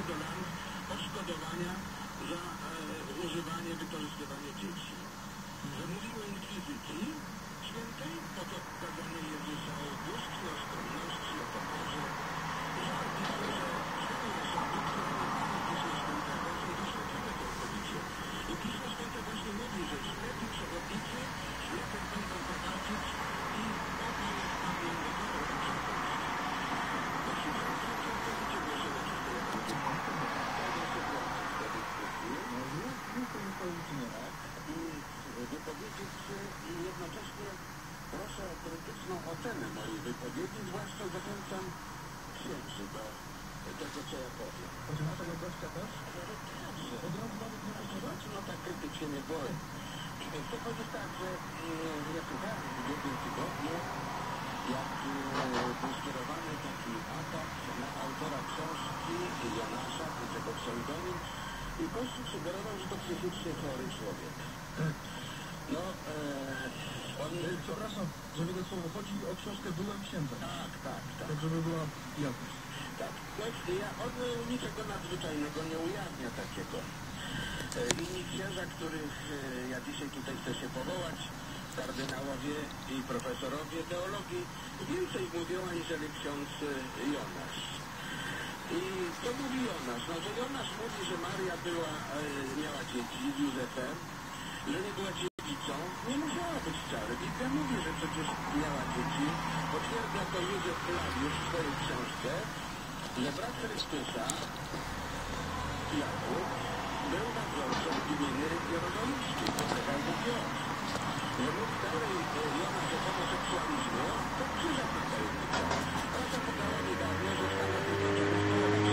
lat odszkodowania za używanie, wykorzystywanie dzieci. Że mówiły inkwizycji świętej, po to kazanie Jezusa o ubóstwie, o skromności, o pokorze. Żal pisze, że cztery osoby, które nie mają Pisma Świętego, są doświadczone całkowicie. I Pismo Święte właśnie mówi, że ślepi przewodnicy, ślepych będą prowadzić i oboje wpadną do dołu. Wypowiedzieć i jednocześnie proszę o krytyczną ocenę mojej wypowiedzi, zwłaszcza zachęcam księży do tego, co ja powiem. Chodzi na tego gościa też? Od razu nawet nie posłuchać? No tak krytycznie nie boję. Chcę powiedzieć tak, że ja słuchałem w ubiegłym tygodniu, jak był skierowany taki atak na autora książki Jonasza, tego pseudonim, i Kościół sugerował, że to psychicznie chory człowiek. No, on... Przepraszam, że wyda słowo. Chodzi o książkę Byłem księdzem. Tak. Tak, żeby była jasność. Tak. On niczego nadzwyczajnego nie ujawnia takiego. Inni księża, których ja dzisiaj tutaj chcę się powołać, kardynałowie i profesorowie teologii, więcej mówią aniżeli ksiądz Jonasz. I co mówi Jonasz? No, że Jonasz mówi, że Maria miała dzieci z Józefem, że nie była dziewicą. Nie musiała być wcale. Biblia mówi, że przecież miała dzieci. Potwierdza to Józef Flawiusz w swojej książce, że brat Chrystusa, Jakub, był nadzorcą gminy jerozolimskiej, podlegał do Piotr. Że mówi dalej Jonasz o homoseksualizmie, to krzyża na tajemnicę. Proszę podała niedawno, że w Stanach Zjednoczonych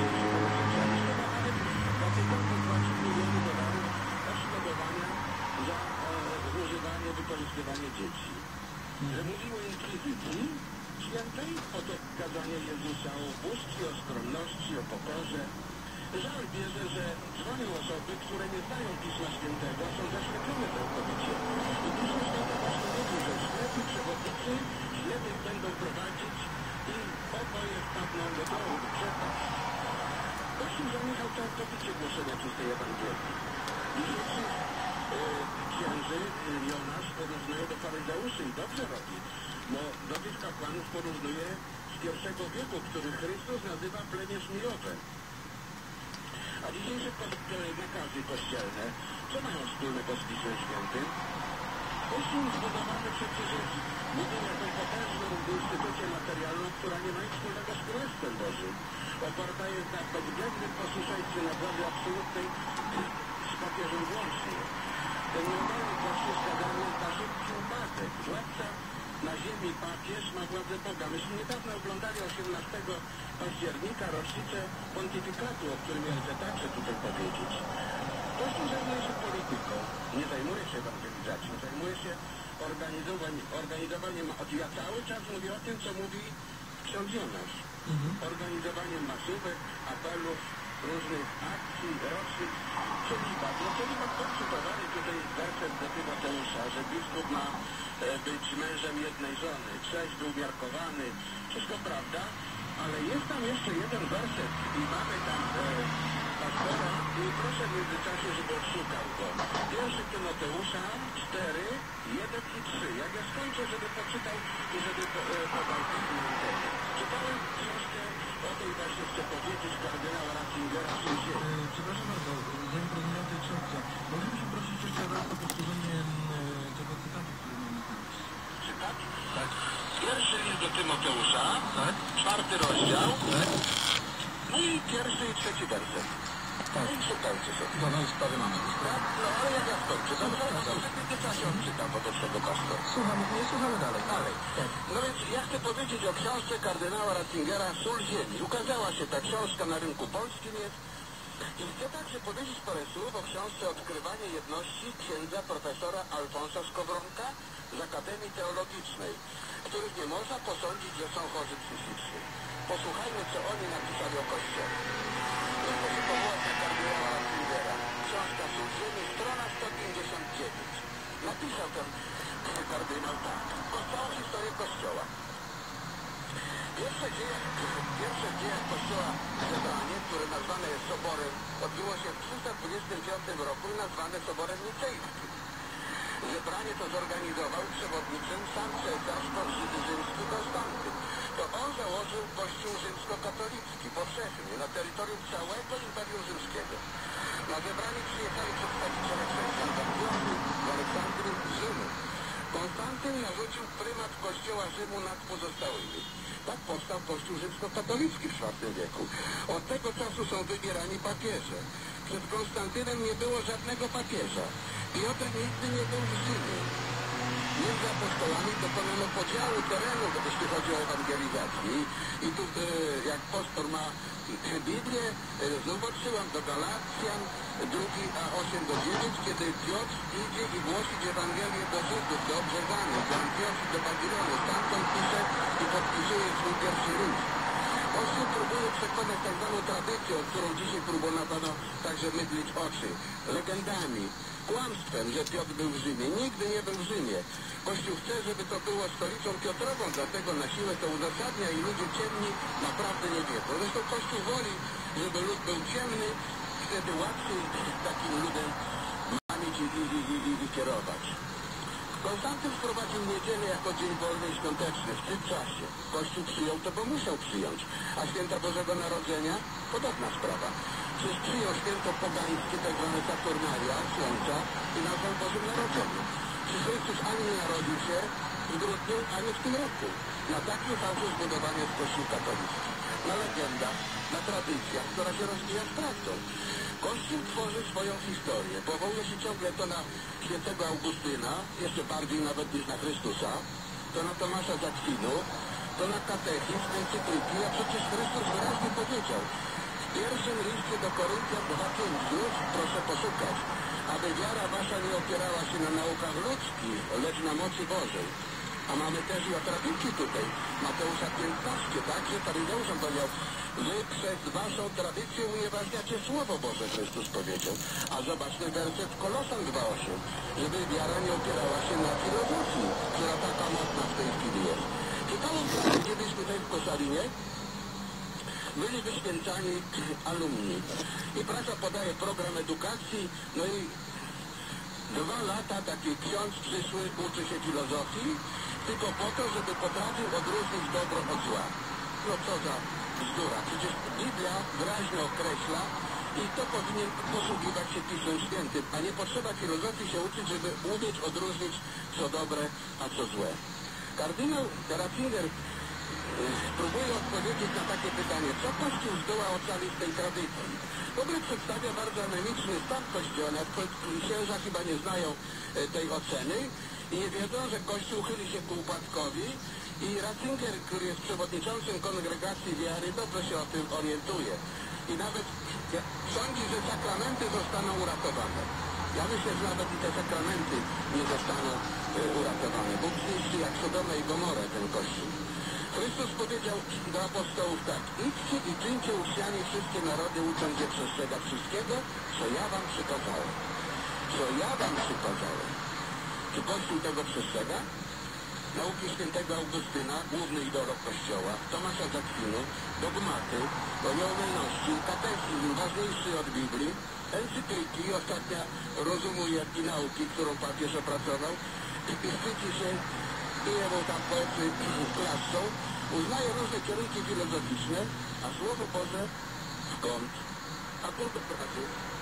za wykorzystywanie dzieci. Że mówiło inkwizycji świętej, o to kazanie Jezusa o ubóstwie, o skromności, o pokorze. Żal bierze, że dzwonią osoby, które nie znają Pisma Świętego, są zaślepione całkowicie. I Pismo Święte właśnie mówi, że ślepi przewodnicy ślepych będą prowadzić i oboje wpadną do dołu, przepaść. Kościół zamierzał całkowicie głoszenia czystej Ewangelii. Dzisiejszych księży Jonasz porównuje do faryzeuszy i dobrze robi, bo dobrych kapłanów porównuje z pierwszego wieku, który Chrystus nazywa plemię żmijowe. A dzisiejsze nakazy kościelne, co mają wspólnego z Pismem Świętym? Kościół zbudowany przecież jest budynek tą potężną instytucję materialną, która nie ma nic wspólnego z Królestwem Bożym. Oparta jest na bezwzględnym posłuszeństwie na władzy absolutnej z papieżem włącznie. Ten normalny Kościół skazany jest na szybki upadek. Władca na ziemi papież ma władzę Boga. Myśmy niedawno oglądali 18 października rocznicę pontyfikatu, o którym ja chcę także tutaj powiedzieć. Kościół zajmuje się polityką, nie zajmuje się ewangelizacją, zajmuje się organizowaniem, ja cały czas mówię o tym, co mówi ksiądz Jonasz. Organizowaniem masówek, apelów, różnych akcji, rocznych, celibat. No celibat podczytowali tutaj werset do Tymoteusza, że biskup ma być mężem jednej żony. Trzeź był miarkowany, wszystko prawda, ale jest tam jeszcze jeden werset i mamy tam pastora i proszę w międzyczasie, żeby odszukał go. 1 Tymoteusza 4, 1 i 3. Jak ja skończę, żeby poczytał i żeby podał komentarze. Czytałem książkę, o tej właśnie chcę powiedzieć, kardynała Ratzingera w Sąsiedzi. Przepraszam bardzo, zanim porozmawiam o tej książce, moglibyśmy prosić jeszcze raz o powtórzenie tego cytatu, który mamy powiedzieć. Cytat? Tak. Pierwszy list do Tymoteusza, tak? 4 rozdział, tak? no i 1 i 3 werset. Tak. No i czytajcie sobie. No i sprawy mamy. Tak, no ale jak ja skończę, dobrze? W międzyczasie odczytam po tego pastora. Słuchamy dalej. Tak. No więc ja chcę powiedzieć o książce kardynała Ratzingera Sól Ziemi. Ukazała się ta książka na rynku polskim jest. I chcę także powiedzieć parę słów o książce Odkrywanie jedności księdza profesora Alfonsa Skowronka z Akademii Teologicznej, których nie można posądzić, że są chorzy psychicznie. Posłuchajmy, co oni napisali o Kościele. Chcę się powołać na kardynała Ratzingera. Książka Sól Ziemi, strona 159. Napisał ten kardynał tak. Całą historię Kościoła. Pierwsze w dziejach Kościoła zebranie, które nazwane jest Soborem, odbyło się w 325 roku i nazwane Soborem Nicejskim. Zebranie to zorganizował przewodniczym sam cesarz rzymski Konstanty. To on założył Kościół rzymskokatolicki powszechny na terytorium całego Imperium Rzymskiego. Na zebranie przyjechali przedstawiciele chrześcijan z Antiochii, Aleksandrii i Rzymu. Konstantyn narzucił prymat Kościoła Rzymu nad pozostałymi. Tak powstał Kościół rzymskokatolicki w IV wieku. Od tego czasu są wybierani papieże. Przed Konstantynem nie było żadnego papieża. Piotr nigdy nie był w Rzymie. Między apostołami dokonano podziału terenu, jeśli chodzi o ewangelizację. I tu, jak pastor ma Biblię, znów odsyłam do Galacjan, 2, a 8 do 9, kiedy Piotr idzie i głosić Ewangelię do Żydów, do obrzeganych, do Antiochii, do Babilonu. Stamtąd pisze i podpisuje swój pierwszy list. Kościół próbuje przekonać tak zwaną tradycję, o którą dzisiaj próbowano także mydlić oczy. Legendami, kłamstwem, że Piotr był w Rzymie. Nigdy nie był w Rzymie. Kościół chce, żeby to było stolicą Piotrową, dlatego na siłę to uzasadnia i ludzie ciemni naprawdę nie wiedzą. Zresztą Kościół woli, żeby lud był ciemny, wtedy łatwiej takim ludem mamić i kierować. Konstantyn wprowadził niedzielę jako dzień wolny i świąteczny w tym czasie. Kościół przyjął to, bo musiał przyjąć. A święta Bożego Narodzenia? Podobna sprawa. Przecież przyjął święto pogańskie, tak zwane Saturnalia, Słońca i nazwał Bożym Narodzeniem. Czy Chrystus ani nie narodził się w grudniu, ani w tym roku. Na takim fałszu zbudowany jest Kościół katolicki. Na legendach, na tradycjach, która się rozwija z prawdą. Kościół tworzy swoją historię. Powołuje się ciągle to na świętego Augustyna, jeszcze bardziej nawet niż na Chrystusa, to na Tomasza z Akwinu, to na katechizm, encykliki, a przecież Chrystus wyraźnie powiedział w pierwszym liście do Koryntian 2:5, proszę poszukać, aby wiara wasza nie opierała się na naukach ludzkich, lecz na mocy Bożej. A mamy też i o tradycji tutaj. Mateusza 15, tak? Że Faryzeusz powiedział, wy przez waszą tradycję unieważniacie Słowo Boże, Chrystus powiedział. A zobaczmy werset Kolosan 2:8, żeby wiara nie opierała się na filozofii, która taka mocna w tej chwili jest. Ciekawą pracę kiedyś tutaj w Koszalinie byli wyświęcani alumni. I praca podaje program edukacji, no i 2 lata taki ksiądz przyszły, uczy się filozofii, tylko po to, żeby potrafił odróżnić dobro od zła. No co za bzdura. Przecież Biblia wyraźnie określa i to powinien posługiwać się Pismem Świętym, a nie potrzeba filozofii się uczyć, żeby umieć odróżnić co dobre, a co złe. Kardynał Ratzinger próbuje odpowiedzieć na takie pytanie, co Kościół zdoła ocalić z tej tradycji. W ogóle przedstawia bardzo anemiczny stan Kościoła, księża chyba nie znają tej oceny i nie wiedzą, że Kościół chyli się ku upadkowi i Ratzinger, który jest przewodniczącym Kongregacji Wiary, dobrze się o tym orientuje. I nawet sądzi, że sakramenty zostaną uratowane. Ja myślę, że nawet i te sakramenty nie zostaną uratowane. Bóg zniszczy jak Sodomę i Gomorę ten Kościół. Chrystus powiedział do apostołów tak, idźcie i czyńcie uczniami wszystkie narody, ucząc je przestrzegać wszystkiego, co ja wam przykazałem. Co ja wam przykazałem. Czy Kościół tego przestrzega? Nauki świętego Augustyna, główny ideolog Kościoła, Tomasza z Akwinu, dogmaty, o nieomylności, katechizm, ważniejszy od Biblii, encykliki, ostatnia rozumu i nauki, którą papież opracował, i chwyci się jemu tam poety klaszczą, uznaje różne kierunki filozoficzne, a Słowo Boże w kąt. A punkt pracy.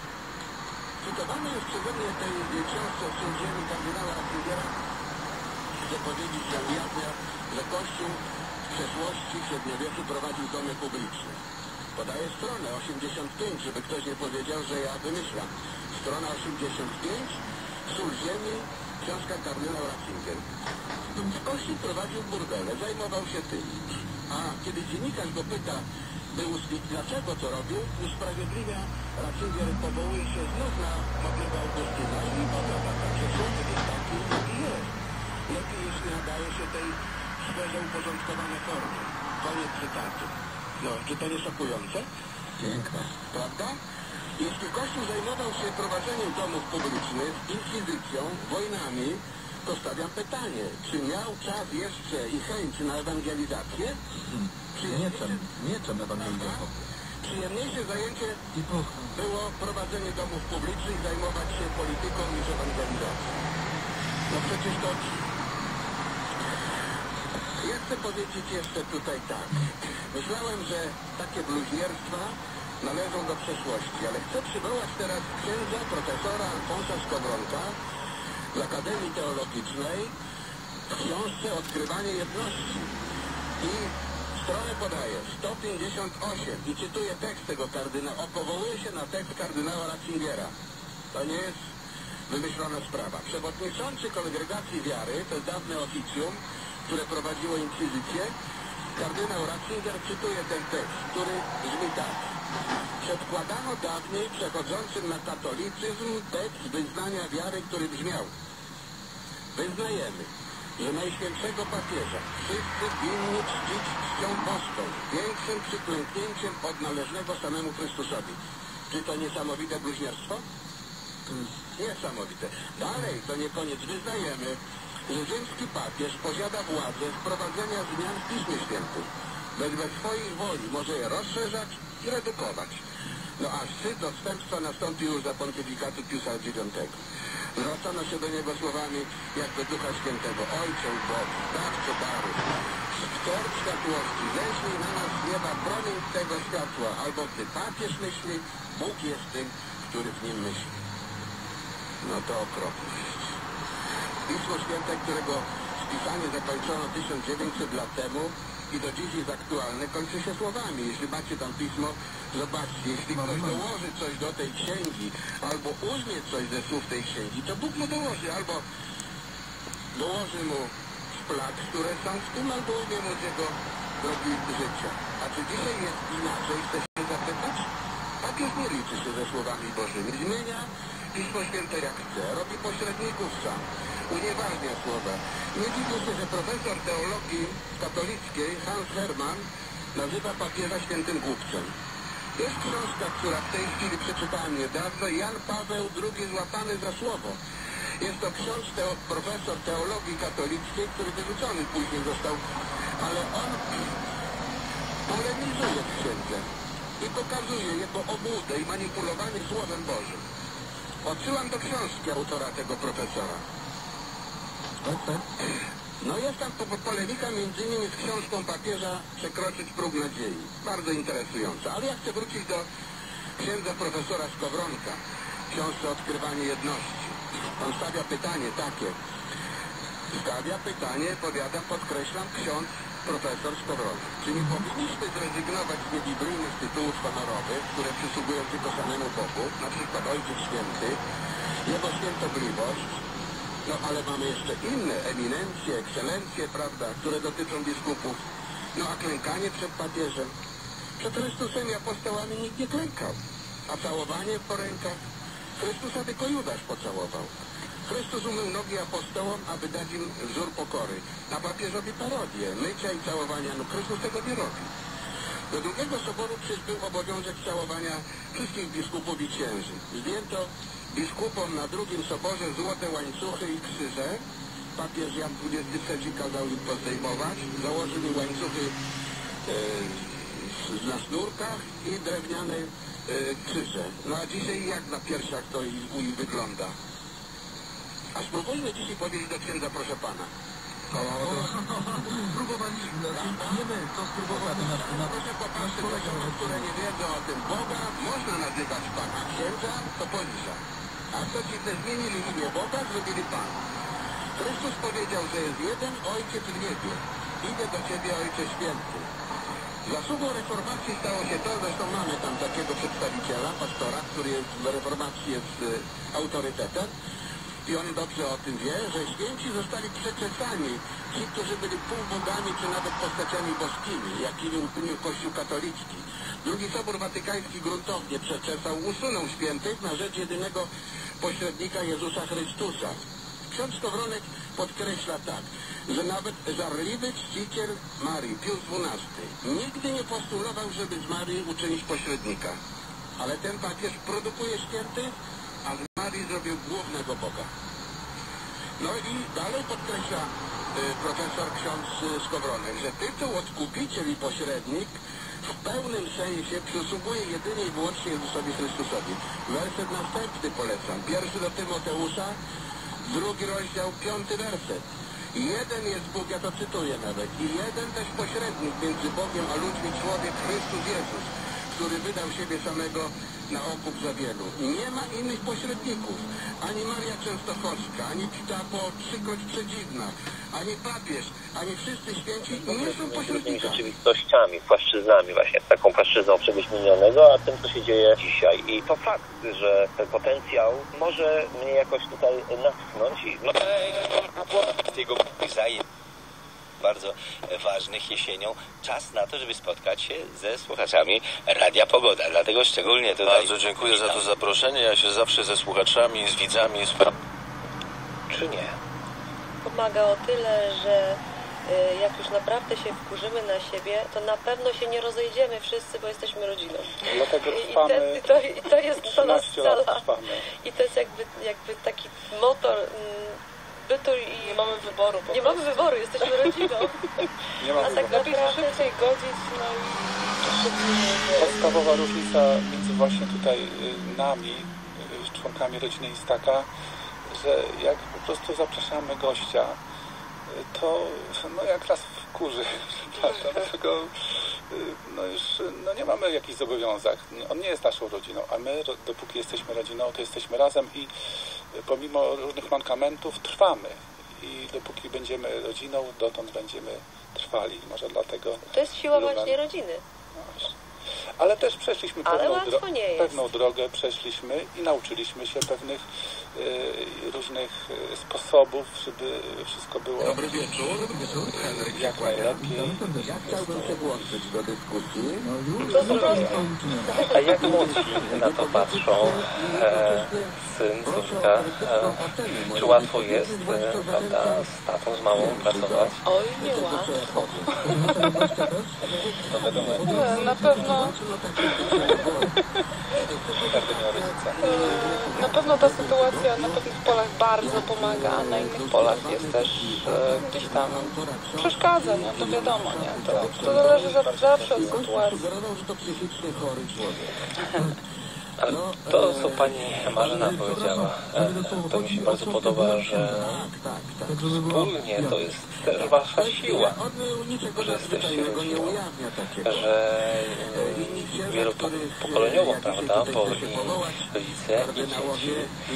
Cytowane jest przeze mnie tej książce o księżycu kardynała Ratzingera, zapowiedzi się ujawnia, że Kościół w przeszłości w średniowieczu prowadził domy publiczne. Podaję stronę 85, żeby ktoś nie powiedział, że ja wymyślam. Strona 85, Sól ziemi, książka kardynał Ratzinger. Kościół prowadził burdele, zajmował się tym. A kiedy dziennikarz go pyta, dlaczego to robił, usprawiedliwia, Ratzinger powołuje się znów na mownego Augustyna i powiada tak, że człowiek jest taki, jaki jest. Lepiej jeśli nadaje się tej sferze uporządkowane formy. Koniec cytatu. No, czy to nie szokujące? Piękne. Prawda? Jeśli Kościół zajmował się prowadzeniem domów publicznych, inkwizycją, wojnami, to stawiam pytanie, czy miał czas jeszcze i chęć na ewangelizację? Mieczem ewangelizacją. Przyjemniejsze zajęcie I puchą. było prowadzenie domów publicznych, zajmować się polityką niż ewangelizacją. No przecież to... Ja chcę powiedzieć jeszcze tutaj tak. Myślałem, że takie bluźnierstwa należą do przeszłości, ale chcę przywołać teraz księdza profesora Alfonsa Skowronka z Akademii Teologicznej w książce Odkrywanie jedności. I stronę podaję 158 i cytuję tekst tego kardynała, powołuję się na tekst kardynała Ratzingera. To nie jest wymyślona sprawa. Przewodniczący Kongregacji Wiary, to jest dawne oficjum, które prowadziło inkwizycję, kardynał Ratzinger cytuje ten tekst, który brzmi tak. Przedkładano dawniej przechodzącym na katolicyzm tekst wyznania wiary, który brzmiał: wyznajemy, że Najświętszego Papieża wszyscy winni czcić czcią boską, większym przyklęknięciem od należnego samemu Chrystusowi. Czy to niesamowite bluźnierstwo? Niesamowite. Dalej, to nie koniec. Wyznajemy, że rzymski papież posiada władzę wprowadzenia zmian w Piśmie Świętym. Wedle swojej woli może je rozszerzać i redukować. No a szczyt odstępstwa nastąpił już za pontyfikatu Piusa IX. Zwrócono się do niego słowami jak do Ducha Świętego: Ojcze ubogi, dawco darów, wtorb światłości, ześlij na nas z nieba promień tego światła, albo gdy papież myśli, Bóg jest tym, który w nim myśli. No to okropność. Pismo Święte, którego spisanie zakończono 1900 lat temu i do dziś jest aktualne, kończy się słowami. Jeśli macie tam pismo, zobaczcie, jeśli ktoś dołoży coś do tej księgi, albo uzmie coś ze słów tej księgi, to Bóg mu dołoży, albo dołoży mu szplag, które są w tym, albo uzmie mu z jego drogi życia. A czy dzisiaj jest inaczej? Chcę się zapytać? Papież nie liczy się ze słowami Bożymi. Zmienia Pismo Święte jak chce, robi pośredników sam, unieważnia słowa. Nie dziwię się, że profesor teologii katolickiej Hans Hermann nazywa papieża świętym głupcem. Jest książka, która w tej chwili przeczytałem niedawno, Jan Paweł II złapany za słowo. Jest to książka profesor teologii katolickiej, który wyrzucony później został, ale on polemizuje w księdze i pokazuje jego obłudę i manipulowanie Słowem Bożym. Odsyłam do książki autora tego profesora. No jest tam polemika między innymi z książką papieża Przekroczyć próg nadziei. Bardzo interesująca. Ale ja chcę wrócić do księdza profesora Skowronka. Książce Odkrywanie jedności. On stawia pytanie takie. Powiada, podkreślam, ksiądz profesor Skowronek. Czy nie powinniśmy zrezygnować z niebiblijnych tytułów honorowych, które przysługują tylko samemu Bogu, na przykład Ojciec Święty, Jego Świętobliwość, no ale mamy jeszcze inne eminencje, ekscelencje, prawda, które dotyczą biskupów. No a klękanie przed papieżem. Przed Chrystusem i apostołami nikt nie klękał. A całowanie po rękach Chrystusa tylko Judasz pocałował. Chrystus umył nogi apostołom, aby dać im wzór pokory, a papieżowi parodię, mycia i całowania. No Chrystus tego nie robi. Do drugiego soboru przybył obowiązek całowania wszystkich biskupów i księży. Zdjęto biskupom na drugim soborze złote łańcuchy i krzyże. Papież Jan XXIII kazał im pozdejmować. Założył im łańcuchy na sznurkach i drewniane krzyże. No a dzisiaj jak na piersiach to u nich wygląda? A spróbujmy dzisiaj powiedzieć do księdza, proszę pana. Spróbowaliśmy, nie my, to spróbowaliśmy. Proszę popatrzeć, że osoby, które nie wiedzą o tym Boga, można nazywać pana księdza, to poniża. A kto ci chce zmienili imię Boga, zrobili pan. Chrystus powiedział, że jest jeden Ojciec w niebie. Idę do ciebie, Ojcze Święty. Zasługą reformacji stało się to, zresztą mamy tam takiego przedstawiciela, pastora, który jest w reformacji jest autorytetem. I on dobrze o tym wie, że święci zostali przeczesani. Ci, którzy byli półbogami, czy nawet postaciami boskimi, jakimi uczynił Kościół katolicki. Drugi Sobór Watykański gruntownie przeczesał, usunął świętych na rzecz jedynego pośrednika Jezusa Chrystusa. Ksiądz Skowronek podkreśla tak, że nawet żarliwy czciciel Marii, Pius XII, nigdy nie postulował, żeby z Marii uczynić pośrednika. Ale ten papież produkuje świętych, a z Marii zrobił głównego Boga. No i dalej podkreśla profesor ksiądz Skowronek, że tytuł odkupiciel i pośrednik w pełnym sensie przysługuje jedynie i wyłącznie Jezusowi Chrystusowi. Werset następny polecam. 1 do Tymoteusza, 2 rozdział, 5 werset. Jeden jest Bóg, ja to cytuję nawet, i jeden też pośrednik między Bogiem a ludźmi, człowiek Chrystus Jezus, który wydał siebie samego na okup za wielu. Nie ma innych pośredników. Ani Maria Częstochowska, ani ta po 3-kroć przedziwna, ani papież, ani wszyscy święci nie są pośrednikami. Rzeczywistościami, płaszczyznami, właśnie taką płaszczyzną czegoś minionego, a tym, co się dzieje dzisiaj. I to fakt, że ten potencjał może mnie jakoś tutaj natchnąć i jego bardzo ważnych jesienią. Czas na to, żeby spotkać się ze słuchaczami Radia Pogoda. Dlatego szczególnie tutaj... Bardzo dziękuję za to zaproszenie. Ja się zawsze ze słuchaczami, z widzami... Czy nie? Pomaga o tyle, że jak już naprawdę się wkurzymy na siebie, to na pewno się nie rozejdziemy wszyscy, bo jesteśmy rodziną. Dlatego trwamy, I to jest to nas 13 lat cala. I to jest jakby taki motor bytu i... Nie mamy wyboru. Nie mamy wyboru, jesteśmy rodziną. Nie ma A tak Lepiej się naprawdę... szybciej godzić, no i... Podstawowa różnica między właśnie tutaj nami, członkami rodziny jest taka, że jak po prostu zapraszamy gościa, to no jak raz wkurzy, dlatego już nie mamy jakichś zobowiązań. On nie jest naszą rodziną, a my dopóki jesteśmy rodziną, to jesteśmy razem i pomimo różnych mankamentów trwamy. I dopóki będziemy rodziną, dotąd będziemy trwali. Może dlatego... To jest siła właśnie rodziny. No, ale też przeszliśmy pewną drogę, przeszliśmy i nauczyliśmy się pewnych różnych sposobów, żeby wszystko było Dobry wieczór. jak najlepiej. Ja chciałbym się włączyć do dyskusji. A jak młodsi na to patrzą? Syn, córka? Czy łatwo jest, prawda, z tatą, z mamą pracować? Oj, nie łatwo. To wiadomo. Na pewno... Na pewno ta sytuacja na pewnych polach bardzo pomaga, a na innych polach jest też gdzieś tam przeszkadza, nie? To wiadomo, nie? To zależy zawsze od sytuacji. Ale to, co pani Marzena powiedziała, to mi się bardzo podoba, że wspólnie to jest też wasza siła, że jesteście rodziną, że wielopokoleniowo, prawda, bo i rodzice, i dzieci,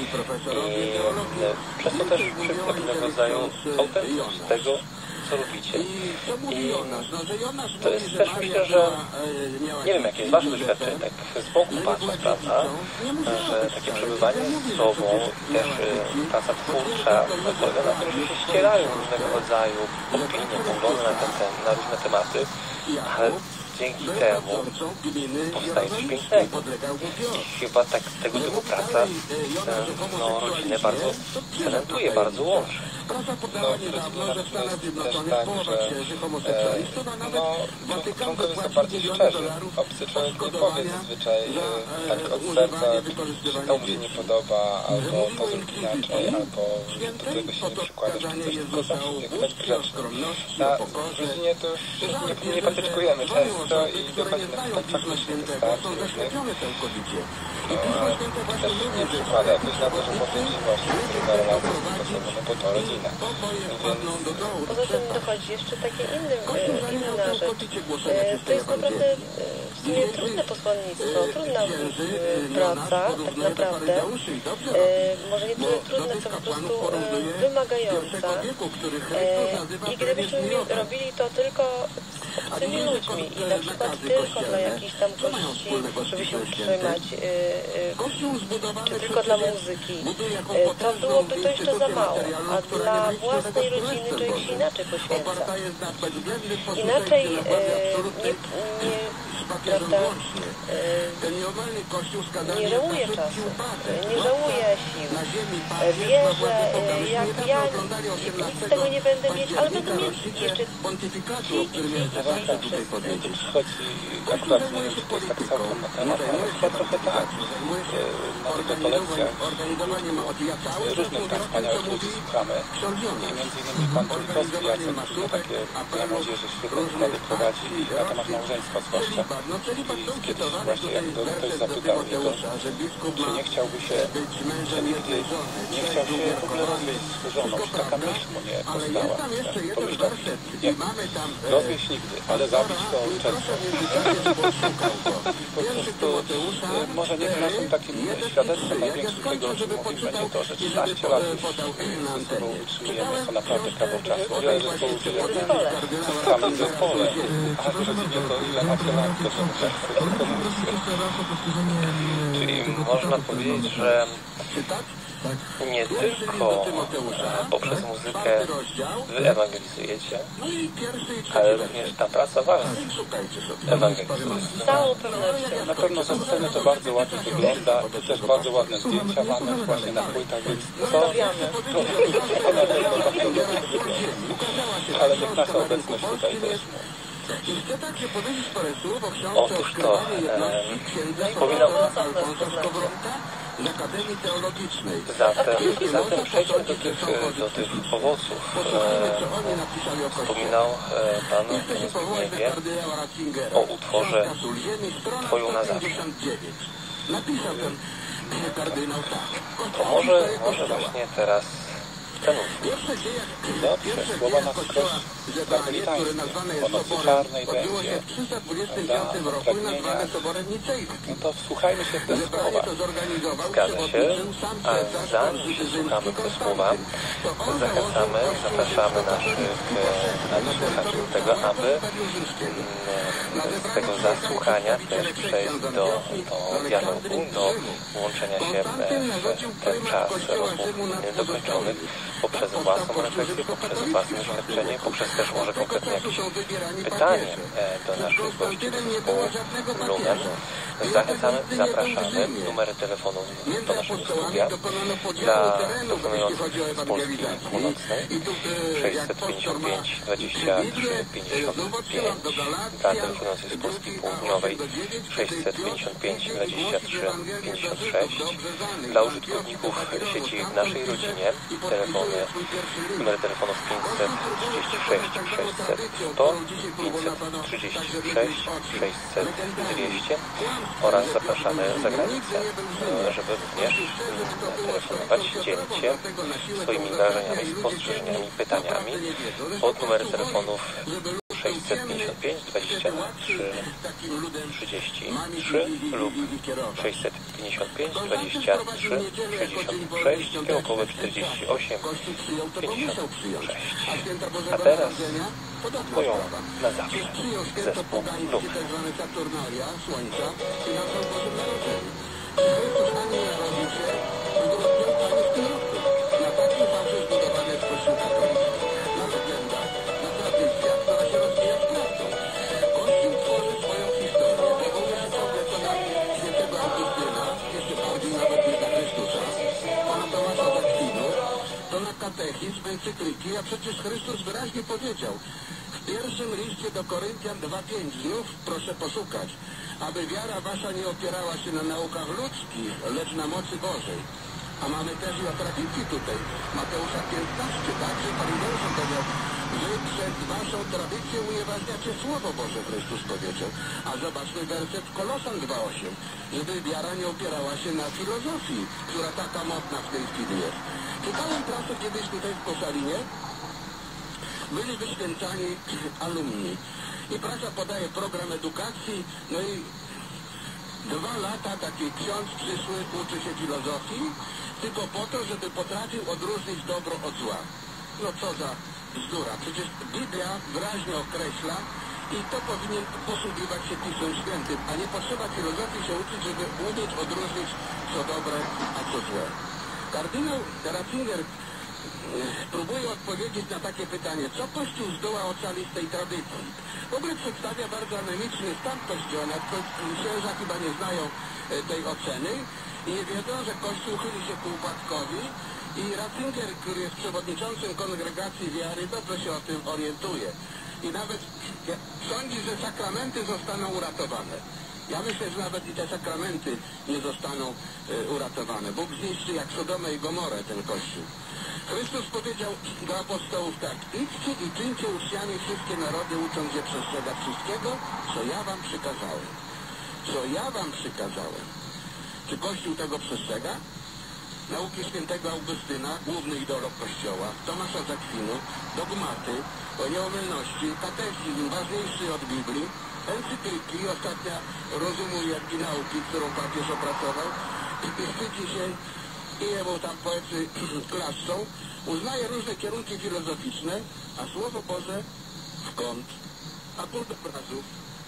i przez to też przy pewnego rodzaju autentyczność tego, co robicie. I to jest też, myślę, że nie wiem, jakie jest wasze doświadczenie, tak z boku patrząc, prawda, że takie przebywanie z sobą, też praca twórcza polega na tym, że się ścierają różnego rodzaju opinie, poglądy na różne tematy, ale dzięki temu powstaje coś pięknego. I chyba tak tego typu praca rodzinę bardzo cementuje, bardzo łączy. Członkowie są bardziej szczerzy. Obcy człowiek nie powie zazwyczaj tak od serca, że to mu się nie podoba, albo to zrób inaczej, albo do tego się nie przykładasz, czy coś, tylko zawsze jak grzeczny. Na rodzinie to już nie patyczkujemy często i dochodzi na tak faktycznie wystarczy różnych. Ale też nie przykłada jakoś na to, że powiedzieć właśnie trudna relacja z osobą, no bo to rodzina. Poza tym dochodzi jeszcze takie inna rzecz. To jest naprawdę w sumie trudne posłannictwo, trudna praca, tak naprawdę. Może nie tyle trudne, co po prostu wymagająca. I gdybyśmy robili to tylko z obcymi ludźmi i na przykład tylko dla jakichś tam gości, żeby się utrzymać, czy tylko dla muzyki, to byłoby to jeszcze za mało. A dla własnej rodziny człowiek się inaczej poświęca. Inaczej nie prawda, nie żałuje czasu, nie żałuje sił. Wie, że jak ja nic z tego nie będę mieć, ale będę mieć jeszcze ci Tu przychodzi, akurat nie wiem, czy to jest tak całkiem na temat, ale chyba trochę tak. Na tych rekolekcjach różnych tam wspaniałych ludzi słuchamy i między innymi pan Czurkowski Jacek na takie dla młodzieży świetne wykłady prowadzi na temat małżeństwa zwłaszcza. I kiedyś właśnie jak go ktoś zapytał niego, czy nie chciałby się, że nigdy nie chciał się w ogóle rozwieść z żoną, czy taka myśl mu nie powstała. Pomyślał, nie, rozwieść nigdy, ale zabić to często. Po prostu może nie naszym takim świadectwem największym tego, o czym mówimy, nie to, że 13 lat już ze sobą utrzymujemy, to naprawdę kawał czasu. Wiele zespołów w samym zespole, a przeciwnie to ile macie lat, to są Czyli można powiedzieć, że nie tylko poprzez muzykę wy ewangelizujecie, ale również ta praca was ewangelizuje. z całą pewnością. Na pewno ze sceny to bardzo ładnie wygląda, to też bardzo ładne zdjęcia mamy właśnie na płytach, więc to ale też nasza obecność tutaj też. Otóż to wspominał. Zatem przejdźmy do tych owoców. Wspominał Pan w Zbigniewie o utworze Twoją na zawsze. To może właśnie teraz ten utwór. Dobrze, słowa na skroś karmelitańskie. Po nocy czarnej będzie, prawda, pragnienia. No to wsłuchajmy się w te słowa. Zgadza się, a zanim się słuchamy te słowa, zapraszamy naszych słuchaczy do tego, aby z tego zasłuchania też przejść do dialogu, do włączenia się w ten czas rozmów niedokończonych poprzez własną refleksję, poprzez własne doświadczenie, poprzez też może konkretnie jakieś pytanie do naszych gości do zespołu Lumen. Zapraszamy. Numery telefonów do naszego studia dla telefonujących z Polski Północnej 655 23 55, dla telefonujących z Polski Południowej 655 23 56, dla użytkowników sieci w naszej rodzinie numery telefonów 536 600 100, 536 600 200 oraz zapraszamy za granicę, żeby również telefonować, dzielić się swoimi wrażeniami, spostrzeżeniami, pytaniami pod numery telefonów 655 23 33 lub 655 23 66 kierunkowe 48 56. A teraz Twoją na zawsze zespół Lumen. Katechizm, encyklyki, a przecież Chrystus wyraźnie powiedział w pierwszym liście do Koryntian 2:5, znów proszę poszukać, aby wiara wasza nie opierała się na naukach ludzkich, lecz na mocy Bożej. A mamy też i o tradycji tutaj. Mateusza 15, także Pan Jezus powiedział, wy przez waszą tradycję unieważniacie Słowo Boże, Chrystus powiedział. A zobaczmy werset w Kolosan 2:8, żeby wiara nie opierała się na filozofii, która taka modna w tej chwili jest. Czytałem pracę kiedyś tutaj w Koszalinie, byli wyświęcani alumni. I praca podaje program edukacji, no i 2 lata taki ksiądz przyszły, uczy się filozofii, tylko po to, żeby potrafił odróżnić dobro od zła. No co za bzdura. Przecież Biblia wyraźnie określa i to powinien posługiwać się Pismem Świętym, a nie potrzeba filozofii się uczyć, żeby umieć odróżnić co dobre, a co złe. Kardynał Ratzinger Spróbuję odpowiedzieć na takie pytanie, co Kościół zdoła ocalić z tej tradycji. W ogóle przedstawia bardzo anemiczny stan Kościoła, księża chyba nie znają tej oceny i nie wiedzą, że Kościół chyli się ku upadkowi i Ratzinger, który jest przewodniczącym Kongregacji Wiary, dobrze się o tym orientuje. I nawet sądzi, że sakramenty zostaną uratowane. Ja myślę, że nawet i te sakramenty nie zostaną uratowane. Bóg zniszczy jak Sodomę i Gomorę ten Kościół. Chrystus powiedział do apostołów tak: idźcie i czyńcie uczniami wszystkie narody, ucząc je przestrzegać wszystkiego, co ja wam przykazałem. Co ja wam przykazałem. Czy Kościół tego przestrzega? Nauki świętego Augustyna, główny ideolog Kościoła, Tomasza z Akwinu, dogmaty o nieomylności, katechizm ważniejszy od Biblii, encykliki, ostatnia rozumu i nauki, którą papież opracował, i szczyci się i jemu tam poecy klaszczą, uznaje różne kierunki filozoficzne, a Słowo Boże w kąt, a kult obrazów.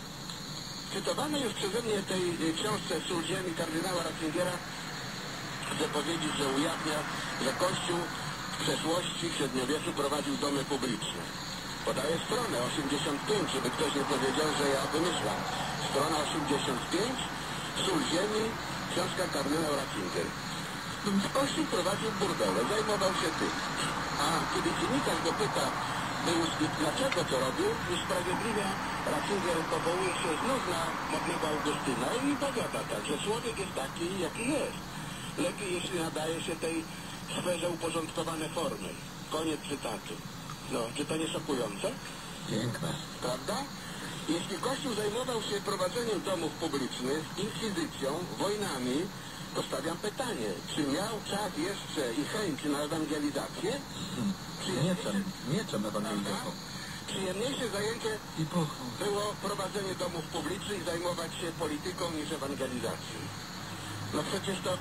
Cytowane już przeze mnie tej książce Sól ziemi kardynała Ratzingera chcę powiedzieć, że ujawnia, że Kościół w przeszłości w średniowieczu prowadził domy publiczne. Podaję stronę 85, żeby ktoś nie powiedział, że ja wymyślam. Strona 85, Sól ziemi, książka kardynał Ratzinger. Kościół prowadził burdele, zajmował się tym. A kiedy dziennikarz go pyta, dlaczego to robił, usprawiedliwia, Ratzinger powołuje się znów na modnego Augustyna i powiada tak, że człowiek jest taki, jaki jest. Lepiej, jeśli nadaje się tej sferze uporządkowane formy. Koniec cytatu. No, czy to nie szokujące? Piękne. Prawda? Jeśli Kościół zajmował się prowadzeniem domów publicznych, inkwizycją, wojnami, to stawiam pytanie, czy miał czas jeszcze i chęć na ewangelizację? Mieczem ewangelizacją. Przyjemniejsze zajęcie było prowadzenie domów publicznych i zajmować się polityką niż ewangelizacją. No przecież to...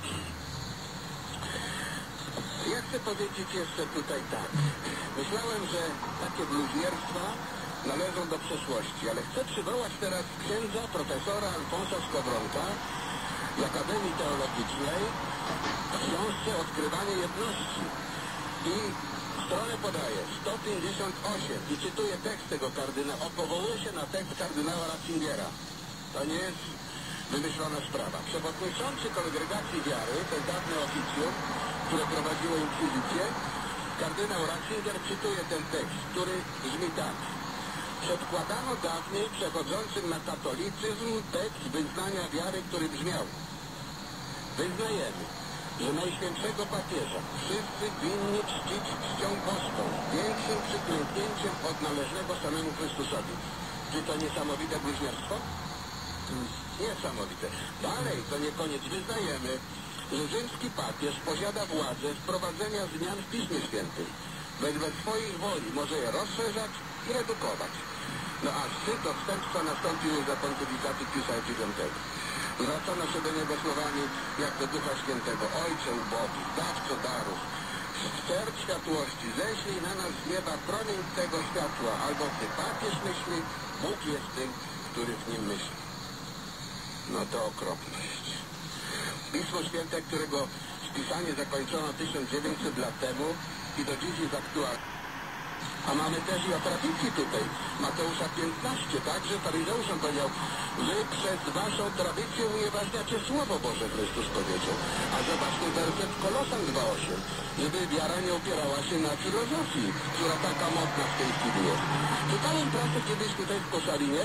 Ja chcę powiedzieć jeszcze tutaj tak. Myślałem, że takie bluźnierstwa należą do przeszłości, ale chcę przywołać teraz księdza profesora Alfonsa Skowronka z Akademii Teologicznej w książce Odkrywanie jedności. I stronę podaję 158 i cytuję tekst tego kardynała. Powołuję się na tekst kardynała Ratzingera. To nie jest wymyślona sprawa. Przewodniczący Kongregacji Wiary, ten dawny oficjum, które prowadziło inkwizycję, kardynał Ratzinger cytuje ten tekst, który brzmi tak. Przedkładano dawniej przechodzącym na katolicyzm tekst wyznania wiary, który brzmiał: wyznajemy, że Najświętszego Papieża wszyscy winni czcić czcią boską, większym przyklęknięciem od należnego samemu Chrystusowi. Czy to niesamowite bluźnierstwo? Niesamowite. Dalej, to nie koniec. Wyznajemy, że rzymski papież posiada władzę wprowadzenia zmian w Piśmie Świętym. Wedle swojej woli może je rozszerzać i redukować. No a szczyt odstępstwa nastąpił już za pontyfikatu Piusa IX. Zwracano się do niego słowami jak do Ducha Świętego: Ojcze ubogi, dawco darów, stercz światłości, ześlij na nas z nieba promień tego światła, albo Ty papież myśli, Bóg jest tym, który w nim myśli. No to okropność. Pismo Święte, którego spisanie zakończono 1900 lat temu i do dziś jest aktualne. A mamy też i o tradycji tutaj. Mateusza 15, także faryzeuszom powiedział: wy przez waszą tradycję unieważniacie Słowo Boże, Chrystus powiedział. A zobaczmy werset Kolosan 2:8, żeby wiara nie opierała się na filozofii, która taka modna w tej chwili jest. Czytałem pracę kiedyś tutaj w Koszalinie.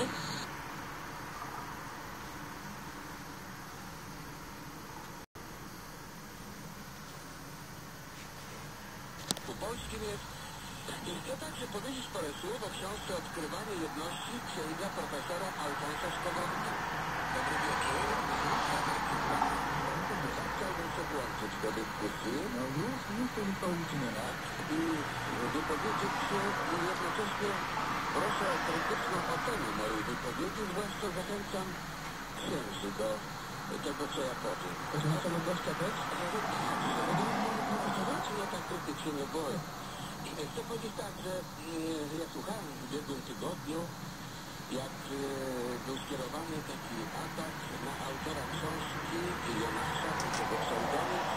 Polskim jest. I chcę także powiedzieć parę słów o książce Odkrywanie jedności księdza profesora Alfonsa Skowronka. Dobry wieczór. Chciałbym się włączyć do dyskusji. No już powiedzmy i wypowiedzieć się i jednocześnie proszę o krytyczną ocenę mojej wypowiedzi, zwłaszcza zachęcam księży do tego, co ja powiem. Chodzi na tego gościa też? Ja tak krytycznie nie boję. Chcę powiedzieć tak, że ja słuchałem w ubiegłym tygodniu, jak był skierowany taki atak na autora książki Jonasza, tego pseudonim,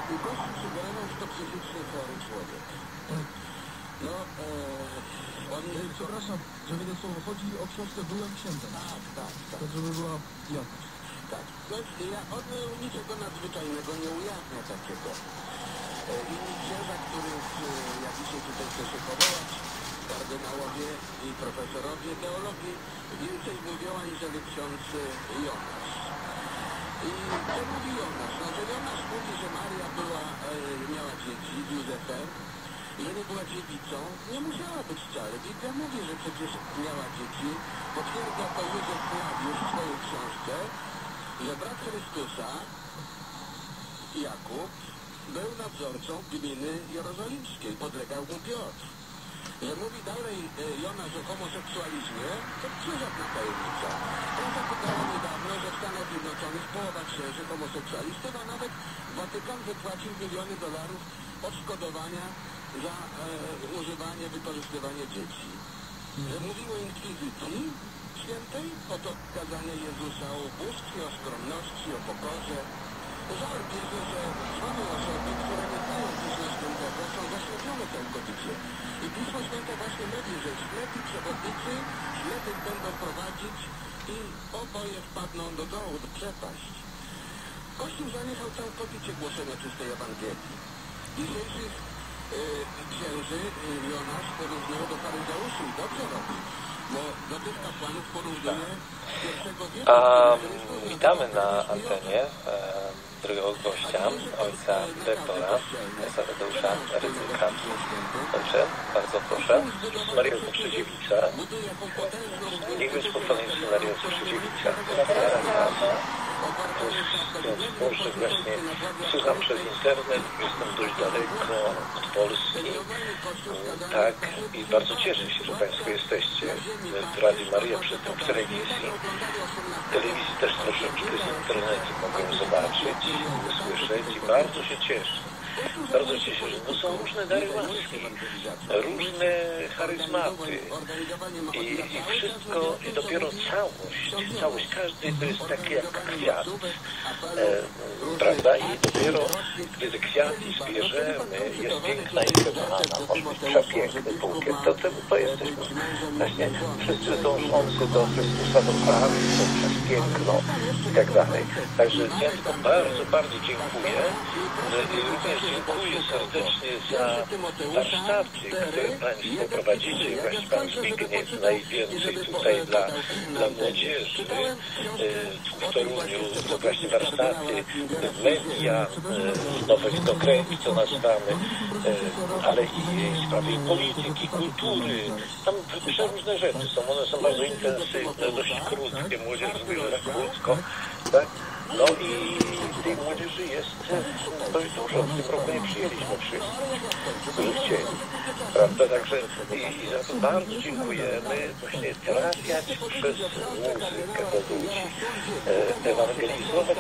Kościół sugerował, że to psychicznie chory człowiek. No, on... Przepraszam, że wejdę słowo. Chodzi o książkę Byłem księdzem. Tak. Tak, żeby była jasność. Tak. On niczego nadzwyczajnego nie ujawnia takiego. Inni księża, których ja dzisiaj tutaj chcę się powołać, kardynałowie i profesorowie teologii, więcej mówią aniżeli ksiądz Jonasz. I co mówi Jonasz? No, że Jonasz mówi, że Maria miała dzieci z Józefem, że nie była dziewicą, nie musiała być wcale. Biblia mówi, że przecież miała dzieci. Potwierdza to Józef Flawiusz w swojej książce, że brat Chrystusa, Jakub, był nadzorcą gminy jerozolimskiej, podlegał mu Piotr. Że mówi dalej Jonasz o homoseksualizmie, to żadna tajemnica. Prasa pytała niedawno, że w Stanach Zjednoczonych połowa księży homoseksualistów, a nawet Watykan wypłacił miliony dolarów odszkodowania za używanie, wykorzystywanie dzieci. Że mówiło inkwizycji świętej, oto kazanie Jezusa o ubóstwie, o skromności, o pokorze. Żal bierze, że mamy osoby, które nie znają Pisma Świętego, są zaślepione całkowicie. I Pismo Święte właśnie mówi, że ślepi przewodnicy ślepych będą prowadzić i oboje wpadną do dołu, do przepaść. Kościół zaniechał całkowicie głoszenia czystej Ewangelii. Dzisiejszych księży Jonasz porównał do faryzeuszy i dobrze robi, bo do tych kapłanów porównuje pierwszego wieku. Witamy na antenie drugiego gościa, ojca dyrektora, Tadeusza Rydzyka. Dobrze, bardzo proszę. Maria Krzyżewicza. Niech być pochwalony Maria Krzyżewicza. Może właśnie słucham przez internet, jestem dość daleko od Polski. Tak, i bardzo cieszę się, że Państwo jesteście w Radiu Maria przy tym w telewizji. W telewizji też troszeczkę z internetu mogę zobaczyć, usłyszeć i bardzo się cieszę. Bardzo się cieszę, że to są różne dary łaski, różne charyzmaty i wszystko, i dopiero całość, każdy to jest taki jak kwiat, prawda? I dopiero gdy te kwiaty zbierzemy, jest piękna i wybrana, może być przepiękny bukiet, to jesteśmy właśnie wszyscy dążący do Chrystusa, do prawy, przez piękno i tak dalej. Także ja tylko bardzo dziękuję i również dziękuję serdecznie za warsztaty, które Państwo prowadzicie. Właśnie Pan Zbigniew najwięcej tutaj dla młodzieży w Toruniu. To właśnie warsztaty, media, nowych dokrętów to nazywamy, ale i sprawy polityki, kultury. Tam przeróżne rzeczy są. One są bardzo intensywne, dość krótkie. Młodzież mówi, że krótko. Tak? No i tej młodzieży jest dość dużo. W tym roku nie przyjęliśmy wszyscy, którzy chcieli. Prawda? Także i za to bardzo dziękujemy. Właśnie trafiać przez muzykę do ludzi, ewangelizować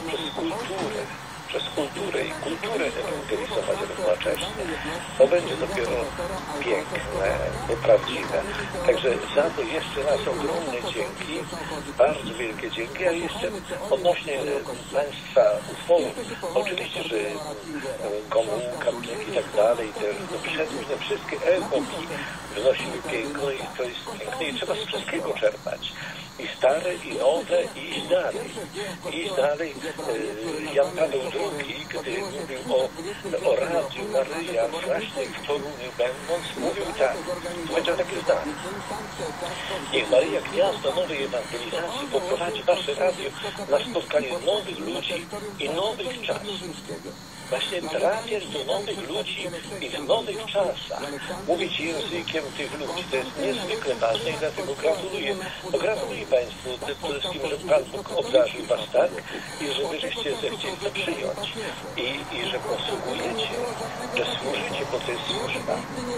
przez kulturę i kulturę ewangelizować równocześnie. To będzie dopiero piękne, prawdziwe. Także za to jeszcze raz ogromne dzięki, bardzo wielkie dzięki, a jeszcze odnośnie Państwa utworów, oczywiście, że Gomułka i tak dalej, te wszystkie epoki wnosiły piękno i to jest piękne i trzeba z wszystkiego czerpać. I stare, i nowe, i iść dalej. Jan Paweł II, gdy mówił o Radiu Maryja, właśnie w Toruniu będąc, mówił tak, powiedział takie zdanie. Niech Maryja, gwiazda nowej ewangelizacji, poprowadzi wasze radio na spotkanie nowych ludzi i nowych czasów. Właśnie trafiać do nowych ludzi i w nowych czasach mówić językiem tych ludzi. To jest niezwykle ważne i dlatego gratuluję. Gratuluję Państwu przede wszystkim, że Pan Bóg obdarzył Was tak i że Wy żeście zechcieli to przyjąć. I że posługujecie, że służycie, bo to jest służba.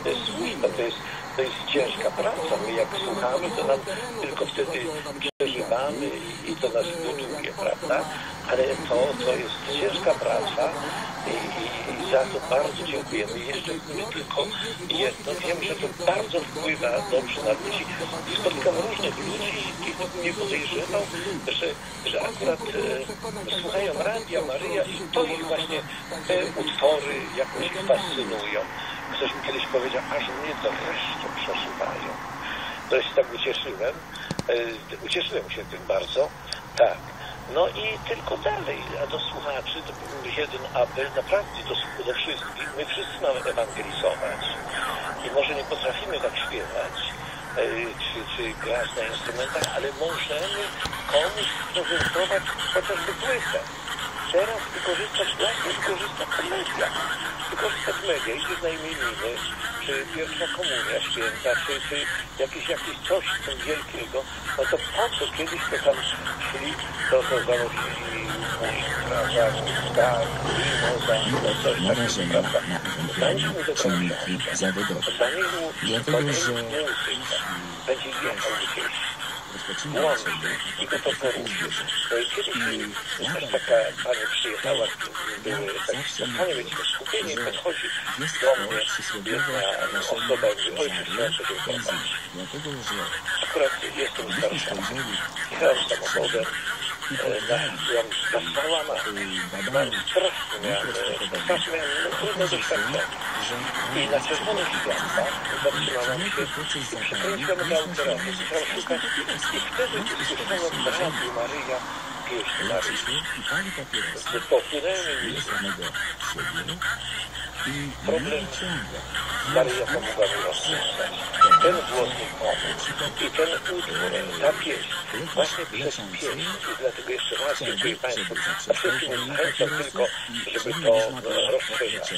To jest ciężka praca. My jak słuchamy, to nam tylko wtedy przeżywamy i to nas buduje, prawda? ale to jest ciężka praca i za to bardzo dziękujemy. Jeszcze tylko jedno, wiem, że to bardzo wpływa dobrze na ludzi. Spotykam różnych ludzi i nie podejrzewał, że akurat słuchają Radia Maryja i to ich właśnie te utwory jakoś fascynują. Ktoś mi kiedyś powiedział, aż mnie to wreszcie przesuwają. To się tak ucieszyłem. Ucieszyłem się tym bardzo. Tak. No i tylko dalej, a do słuchaczy to jeden apel, naprawdę do wszystkich. My wszyscy mamy ewangelizować i może nie potrafimy tak śpiewać czy grać na instrumentach, ale możemy komuś prezentować chociażby płytę. Teraz wykorzystać media. Wykorzystać media, idzie na imieniny, czy pierwsza komunia święta, czy jakieś coś tam wielkiego, no to po co kiedyś to tam szli, to zanosili prawda, tak, no coś takiego, prawda. Zanieśmy do końca. Zanieśmy muzykę. Będzie jechał gdzieś. I go to poruszysz. No i kiedyś też taka pani przyjechała, były takie wiecie, skupienie, podchodzi do mnie jedna osoba i mówi, ojciec, chciałem sobie pomóc. Akurat jestem starsza. Jechałem samochodem, zastałama, strasznie miałem trudne doświadczenie. I na czerwonych światłach zatrzymałam się i przekręciłam do autoraty. Zaczęłam szukać i wtedy usłyszałam w Radiu Maryja pieśń Maryi. Popłynęły mi problem Maryja pomogła mi rozwiązać. Ten głos mi pomógł i ten utwór, ta pieśń, właśnie przez pieśń. I dlatego jeszcze raz dziękuję Państwu. A wszystkim zachęcam tylko, żeby to rozszerzać.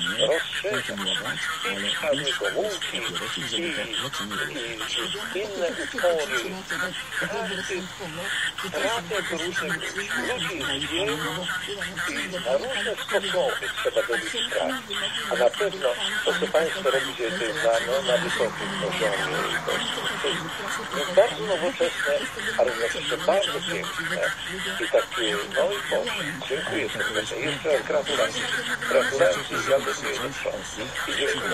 I czarny gomułki, i inne utwory. Każdy trafia do różnych ludzi jest wielu i na różne sposoby trzeba dobić strach. A na pewno to, co Państwo robicie, to jest na wysokim poziomie. To jest bardzo nowoczesne, ale jednocześnie bardzo piękne. I takie, no i Boże, dziękuję serdecznie. Jeszcze raz gratulacje. Gratulacje i gratuluję do przodu. I